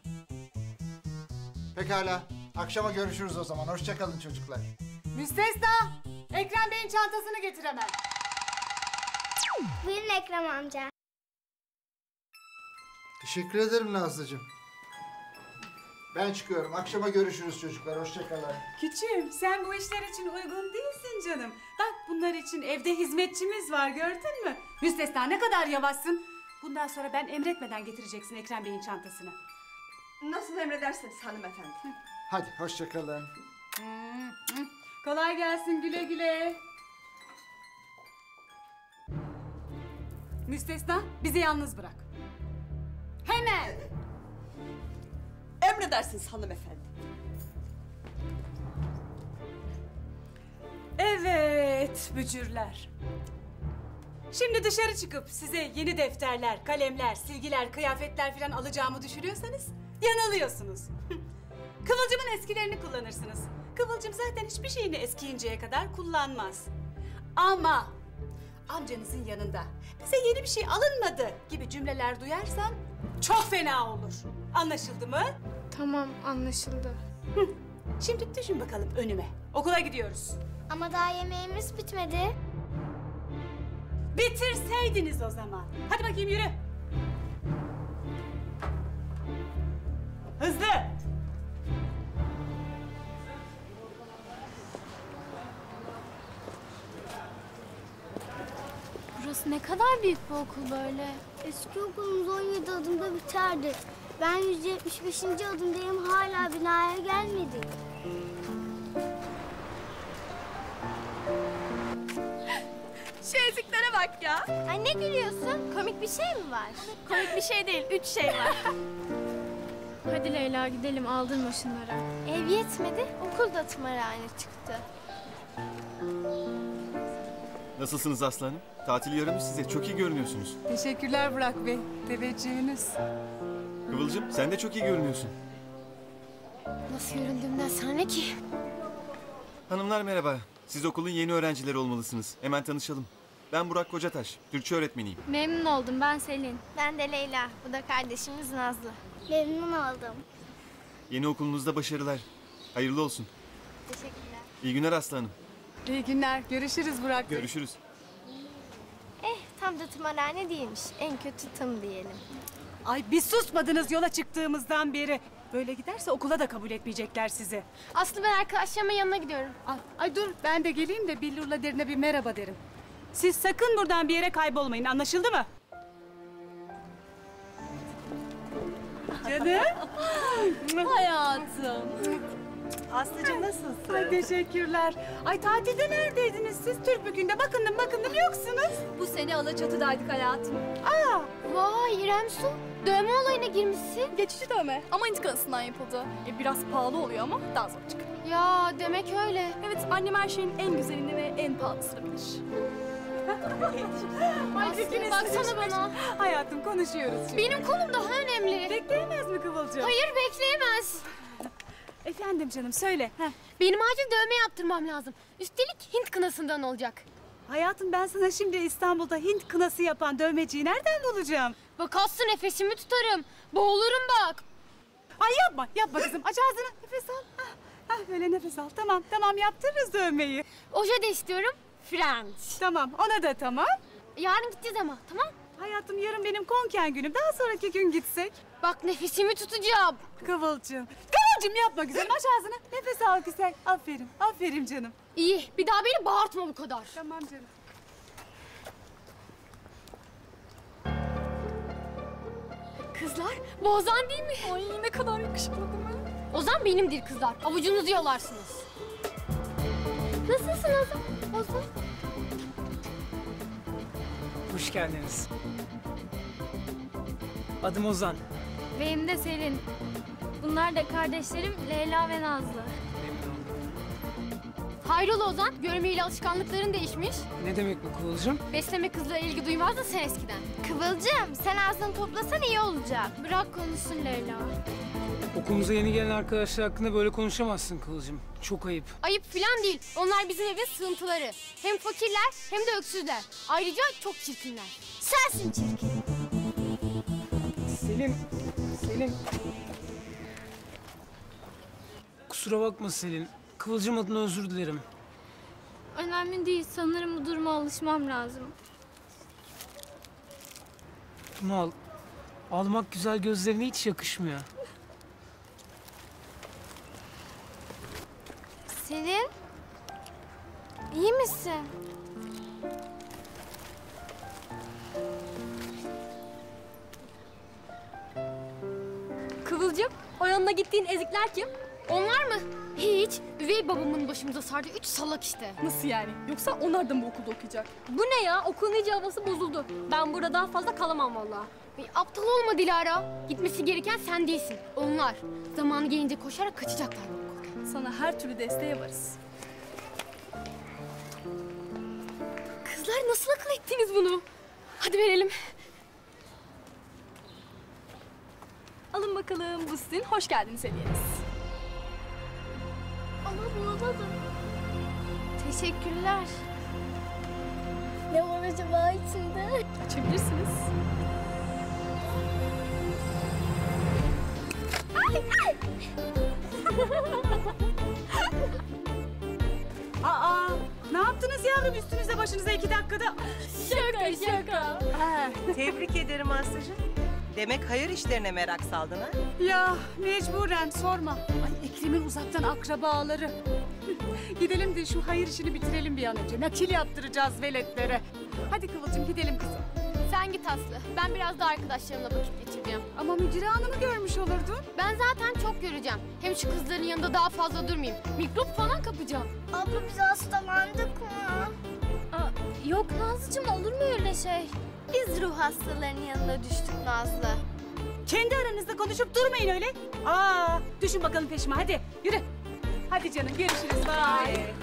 Pekala. Akşama görüşürüz o zaman. Hoşça kalın çocuklar. Müstesna! Ekrem Bey'in çantasını getir hemen. Buyurun Ekrem amca. Teşekkür ederim Nazlıcığım. Ben çıkıyorum. Akşama görüşürüz çocuklar. Hoşça kalın. Küçüğüm, sen bu işler için uygun değilsin canım. Bak, bunlar için evde hizmetçimiz var, gördün mü? Müstesna, ne kadar yavaşsın. Bundan sonra ben emretmeden getireceksin Ekrem Bey'in çantasını. Nasıl emredersiniz hanımefendi. Hadi hoşça kalın. Hmm, hmm. Kolay gelsin, güle güle. Müstesna, bizi yalnız bırak. Hemen. Emredersiniz hanımefendi. Evet, bücürler. Şimdi dışarı çıkıp size yeni defterler, kalemler, silgiler, kıyafetler falan alacağımı düşünüyorsanız yanılıyorsunuz. Kıvılcımın eskilerini kullanırsınız. Kıvılcım zaten hiçbir şeyini eskiyinceye kadar kullanmaz. Ama amcanızın yanında bize yeni bir şey alınmadı gibi cümleler duyarsam çok fena olur. Anlaşıldı mı? Tamam, anlaşıldı. Hı. Şimdi düşün bakalım önüme. Okula gidiyoruz. Ama daha yemeğimiz bitmedi. Bitirseydiniz o zaman. Hadi bakayım, yürü. Hızlı. Burası ne kadar büyük bir okul böyle. Eski okulumuz on yedi adımda biterdi. Ben yüz yetmiş beşinci adımdayım, hala binaya gelmedik. Şu eziklere bak ya. Ay ne gülüyorsun? Komik bir şey mi var? Komik bir şey değil, üç şey var. Hadi Leyla gidelim, aldırma şunlara. Ev yetmedi, okul da tımarhane çıktı. Nasılsınız aslanım? Tatil yaramış size. Çok iyi görünüyorsunuz. Teşekkürler Burak Bey. Teveccühünüz. Kıvılcım, sen de çok iyi görünüyorsun. Nasıl göründüğümden sana ne ki? Hanımlar merhaba. Siz okulun yeni öğrencileri olmalısınız. Hemen tanışalım. Ben Burak Kocataş. Türkçe öğretmeniyim. Memnun oldum, ben Selin. Ben de Leyla, bu da kardeşimiz Nazlı. Memnun oldum. Yeni okulunuzda başarılar. Hayırlı olsun. Teşekkürler. İyi günler aslanım. İyi günler. Görüşürüz Burak Bey. Görüşürüz. Eh, tam da tımarhane değilmiş. En kötü tım diyelim. Ay bir susmadınız yola çıktığımızdan beri. Böyle giderse okula da kabul etmeyecekler sizi. Aslı ben arkadaşlarımın yanına gidiyorum. Ay, ay dur ben de geleyim de Billur'la derine bir merhaba derim. Siz sakın buradan bir yere kaybolmayın, anlaşıldı mı? Canım. Hayatım. Aslıcığım nasılsın? Ay teşekkürler. Ay tatilde neredeydiniz siz? Türkbükü'nde bakındım bakındım yoksunuz. Bu sene Alaçatı'daydık hayatım. Aa, vay İrem Su. Dövme olayına girmişsin. Geçici dövme ama intikalısından yapıldı. E, biraz pahalı oluyor ama daha zor çıkıyor. Ya demek öyle. Evet annem her şeyin en güzelini ve en pahalısını bilir. Ay Aslı, fikriniz baksana sıkışmış. bana. Hayatım konuşuyoruz şimdi. Benim kolum daha önemli. Bekleyemez mi Kıvılcım? Hayır bekleyemez. Efendim canım söyle. Heh. Benim acil dövme yaptırmam lazım. Üstelik Hint kınasından olacak. Hayatım ben sana şimdi İstanbul'da Hint kınası yapan dövmeciyi nereden bulacağım? Bak Aslı nefesimi tutarım. Boğulurum bak. Ay yapma yapma kızım aç ağzını nefes al. Hah, hah, böyle nefes al tamam tamam yaptırırız dövmeyi. Oje de istiyorum. French. Tamam ona da tamam. Yarın gideceğiz ama tamam. Hayatım yarın benim konken günüm daha sonraki gün gitsek. Bak nefesimi tutacağım. Kıvılcım. Kıvılcım yapma güzelim aç ağzını. Nefes al güzel. Aferin aferin canım. İyi bir daha beni bağırtma bu kadar. Tamam canım. Kızlar bu Ozan değil mi? Ay ne kadar yakışıklı değil mi? Ozan benimdir kızlar. Avucunuzu yalarsınız. Nasılsın Ozan? Ozan. Hoş geldiniz. Adım Ozan. Benim de Selin. Bunlar da kardeşlerim Leyla ve Nazlı. Hayrola Ozan? Görmeyle alışkanlıkların değişmiş. Ne demek bu Kıvılcım? Besleme kızlara ilgi duymazdın sen eskiden. Kıvılcım sen ağzını toplasan iyi olacak. Bırak konuşsun Leyla. Okulumuza yeni gelen arkadaşlar hakkında böyle konuşamazsın Kıvılcım. Çok ayıp. Ayıp falan değil. Onlar bizim evin sığıntıları. Hem fakirler hem de öksüzler. Ayrıca çok çirkinler. Sensin çirkin. Selin, Selin. Kusura bakma Selin. Kıvılcım adına özür dilerim. Önemli değil. Sanırım bu duruma alışmam lazım. Bunu al. Almak güzel gözlerine hiç yakışmıyor. Selin. İyi misin? Kıvılcım, o yanına gittiğin ezikler kim? Onlar mı? Hiç. Üvey babamın başımıza sardı. Üç salak işte. Nasıl yani? Yoksa onlar da mı okulda okuyacak? Bu ne ya? Okulun iyice havası bozuldu. Ben burada daha fazla kalamam vallahi. Bir aptal olma Dilara. Gitmesi gereken sen değilsin. Onlar. Zamanı gelince koşarak kaçacaklar bu okuldan. Sana her türlü desteğe varız. Kızlar nasıl akıl ettiniz bunu? Hadi verelim. Alın bakalım bu sizin hoş geldiniz hediyeniz. Ama bulamadım. Teşekkürler. Ne var acaba içinde? Açabilirsiniz. Ay, ay. Aa ne yaptınız yavrum üstünüze başınıza iki dakikada? Şaka şaka. Ha, tebrik ederim Aslı'cığım. Demek hayır işlerine merak saldın ha? Ya mecburen sorma. Ay Ekrem'in uzaktan akrabaları. Gidelim de şu hayır işini bitirelim bir an önce. Nakil yaptıracağız veletlere. Hadi Kıvılcım gidelim kızım. Sen git Aslı. Ben biraz daha arkadaşlarımla vakit geçireceğim. Ama Müdüre Hanım'ı görmüş olurdun. Ben zaten çok göreceğim. Hem şu kızların yanında daha fazla durmayayım. Mikrop falan kapacağım. Abla biz hastalandık mı? Aa, yok Nazlıcığım olur mu öyle şey? Biz ruh hastalarının yanına düştük Nazlı. Kendi aranızda konuşup durmayın öyle. Aa, düşün bakalım peşime hadi yürü. Hadi canım görüşürüz. Bye.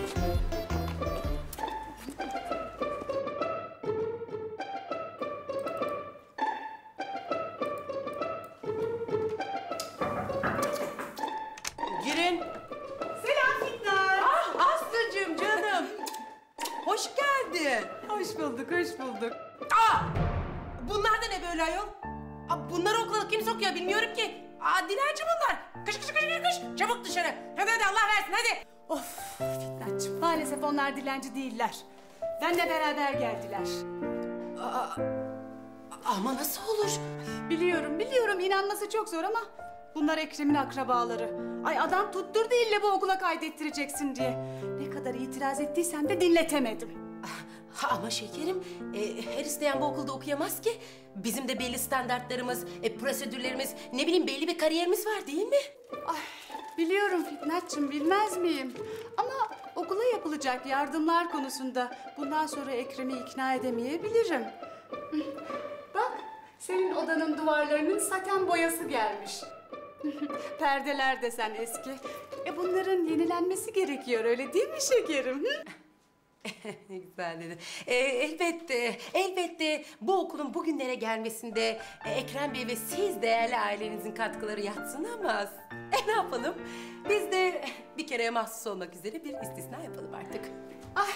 Girin. Selam Fitnat. Ah Aslı'cığım canım. Hoş geldin. Hoş bulduk, hoş bulduk. Aa! Bunlar da ne böyle ayol? Aa, bunları okula kim sokuyor bilmiyorum ki. Aa dilenci bunlar. Kış kış kış kış kış. Çabuk dışarı. Hadi hadi Allah versin hadi. Of Fitnatçığım maalesef onlar dilenci değiller. Benle beraber geldiler. Aa, Ama nasıl olur? Biliyorum, biliyorum. İnanması çok zor ama bunlar Ekrem'in akrabaları. Ay adam tutturdu ille bu okula kaydettireceksin diye. Ne kadar itiraz ettiysem de dinletemedim. Ha, ama şekerim, e, her isteyen bu okulda okuyamaz ki. Bizim de belli standartlarımız, e, prosedürlerimiz, ne bileyim belli bir kariyerimiz var değil mi? Ay, biliyorum Fitnatçım, bilmez miyim? Ama okula yapılacak yardımlar konusunda bundan sonra Ekrem'i ikna edemeyebilirim. Bak, senin odanın duvarlarının saten boyası gelmiş. Perdeler desen eski. E bunların yenilenmesi gerekiyor, öyle değil mi şekerim? Hı? Ne güzel dedi. E, elbette, elbette bu okulun bugünlere gelmesinde e, Ekrem Bey ve siz değerli ailenizin katkıları yadsınamaz. E ne yapalım? Biz de bir kereye mahsus olmak üzere bir istisna yapalım artık. Ay.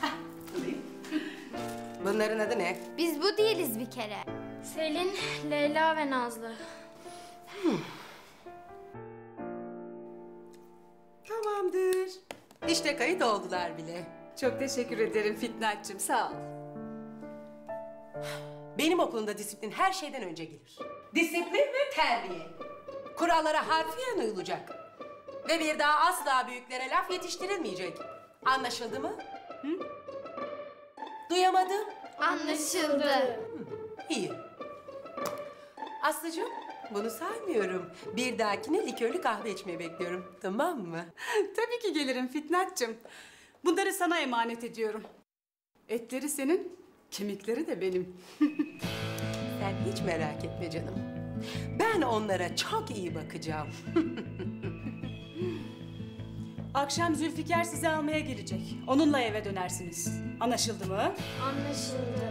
Bunların adı ne? Biz bu değiliz bir kere. Selin, Leyla ve Nazlı. Hmm. Tamamdır. İşte kayıt oldular bile. Çok teşekkür ederim Fitnatçım, sağ ol. Benim okulumda disiplin her şeyden önce gelir. Disiplin ve terbiye. Kurallara harfiyen uyulacak. Ve bir daha asla büyüklere laf yetiştirilmeyecek. Anlaşıldı mı? Hı? Duyamadım. Anlaşıldı. Hı, iyi. Aslıcığım, bunu saymıyorum. Bir dahakine likörlü kahve içmeyi bekliyorum. Tamam mı? Tabii ki gelirim Fitnatçım. Bunları sana emanet ediyorum. Etleri senin, kemikleri de benim. Sen hiç merak etme canım. Ben onlara çok iyi bakacağım. Akşam Zülfikar sizi almaya gelecek. Onunla eve dönersiniz. Anlaşıldı mı? Anlaşıldı.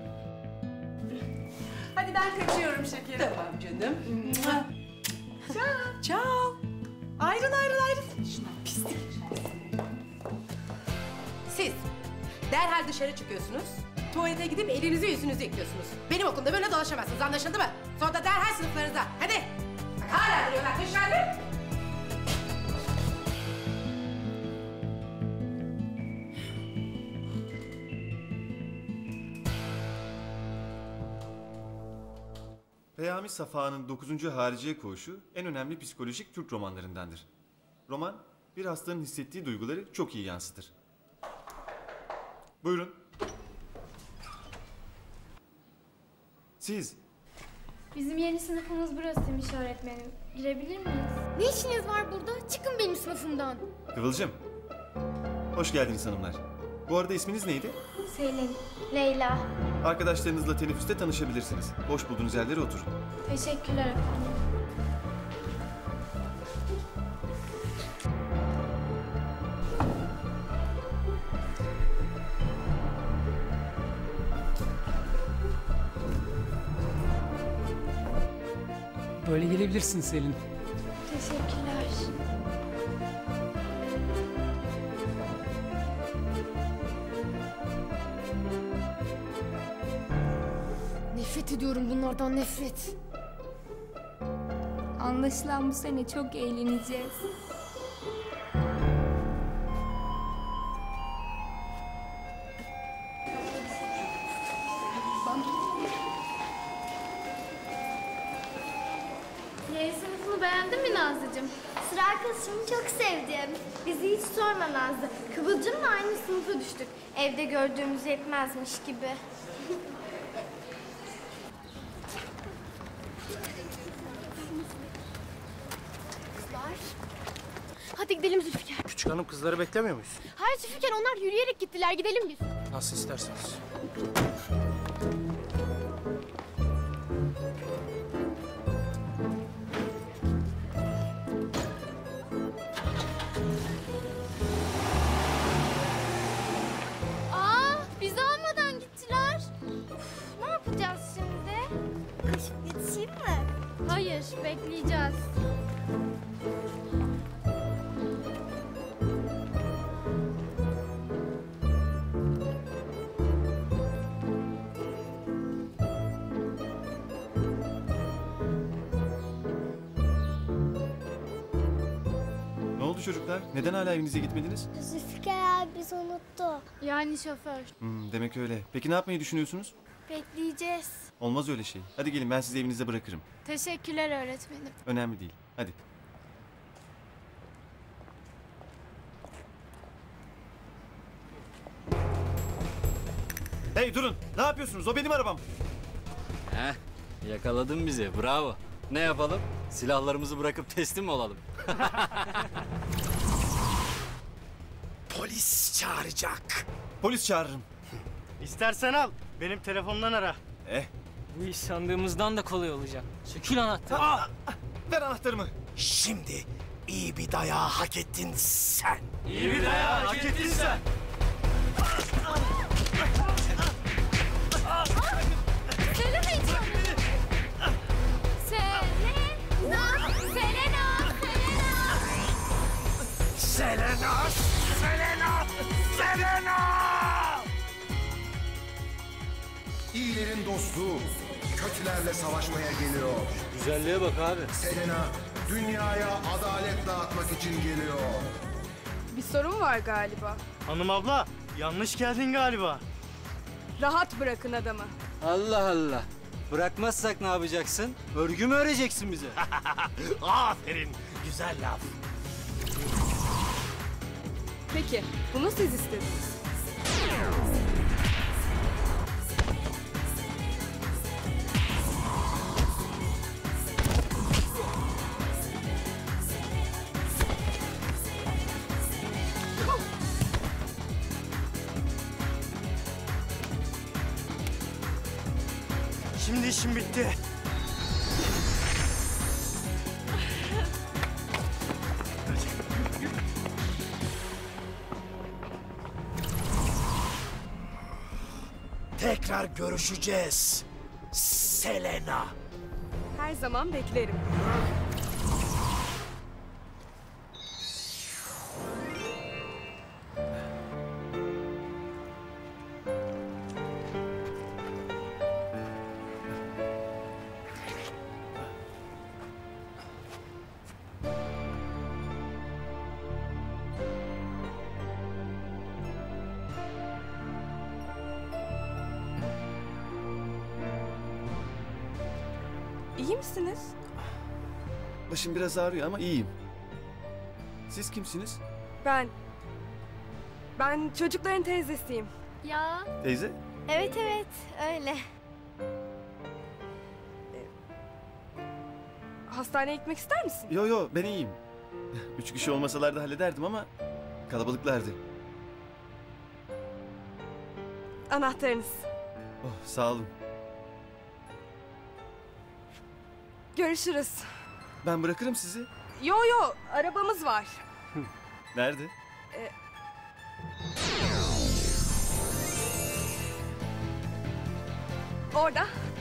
Hadi ben kaçıyorum şekerim. Tamam canım. Ciao. Ciao. Ayrıl ayrıl ayrıl. Şuna pislik. Siz derhal dışarı çıkıyorsunuz. Tuvalete gidip elinizi yüzünüzü yıkıyorsunuz. Benim okulda böyle dolaşamazsınız, anlaşıldı mı? Sonra da derhal sınıflarınıza. Hadi. Bak hala duruyorlar dışarıda. Peyami Safa'nın dokuzuncu Hariciye Koğuşu en önemli psikolojik Türk romanlarındandır. Roman, bir hastanın hissettiği duyguları çok iyi yansıtır. Buyurun. Siz. Bizim yeni sınıfımız burasıymış öğretmenim. Girebilir miyiz? Ne işiniz var burada? Çıkın benim sınıfımdan. Kıvılcım. Hoş geldiniz hanımlar. Bu arada isminiz neydi? Selin, Leyla. Arkadaşlarınızla teneffüste tanışabilirsiniz. Boş bulduğunuz yerlere oturun. Teşekkürler efendim. Böyle gelebilirsin Selin. Teşekkürler. Nefret ediyorum bunlardan, nefret. Anlaşılan bu sene çok eğleneceğiz. Yeni sınıfını beğendin mi Nazlıcığım? Sıra arkadaşımı çok sevdim. Bizi hiç sorma Nazlı. Kıvılcımla aynı sınıfa düştük. Evde gördüğümüz yetmezmiş gibi. Kızlar. Hadi gidelim Zülfikar. Küçük hanım kızları beklemiyor muyuz? Hayır Zülfikar, onlar yürüyerek gittiler. Gidelim biz. Nasıl isterseniz. Aa, bizi almadan gittiler. Uf, ne yapacağız şimdi? Koşup yetişeyim mi? Hayır, bekleyeceğiz. Ne oldu çocuklar? Neden hala evinize gitmediniz? Zülfikar abi bizi unuttu. Yani şoför. Hmm, demek öyle. Peki ne yapmayı düşünüyorsunuz? Bekleyeceğiz. Olmaz öyle şey. Hadi gelin ben sizi evinize bırakırım. Teşekkürler öğretmenim. Önemli değil. Hadi. Hey durun. Ne yapıyorsunuz? O benim arabam. Heh, yakaladın bizi. Bravo. Ne yapalım? Silahlarımızı bırakıp teslim mi olalım? Polis çağıracak. Polis çağırırım. İstersen al. Benim telefondan ara. Eh. Bu iş sandığımızdan da kolay olacak. Sökül anahtarı. Aa, ver anahtarımı. Şimdi iyi bir dayağı hak ettin sen. İyi bir dayağı hak ettin sen. Söylemeyin canım. Selena. Selena. Selena! Selena! Selena! İyilerin dostu, kötülerle savaşmaya geliyor. Güzelliğe bak abi. Selena, dünyaya adalet dağıtmak için geliyor. Bir sorun var galiba. Hanım abla, yanlış geldin galiba. Rahat bırakın adamı. Allah Allah. Bırakmazsak ne yapacaksın? Örgü mü öreceksin bize? Aferin, güzel laf. Peki, bunu siz istediniz. Şimdi işim bitti. Tekrar görüşeceğiz. Selena. Her zaman beklerim. İyi misiniz? Başım biraz ağrıyor ama iyiyim. Siz kimsiniz? Ben... Ben çocukların teyzesiyim. Ya. Teyze? Evet evet öyle. Hastaneye gitmek ister misin? Yo yo ben iyiyim. Üç kişi olmasalar da hallederdim ama kalabalıklardı. Anahtarınız. Oh sağ olun. Görüşürüz. Ben bırakırım sizi. Yo yo, arabamız var. Nerede? Ee, orada.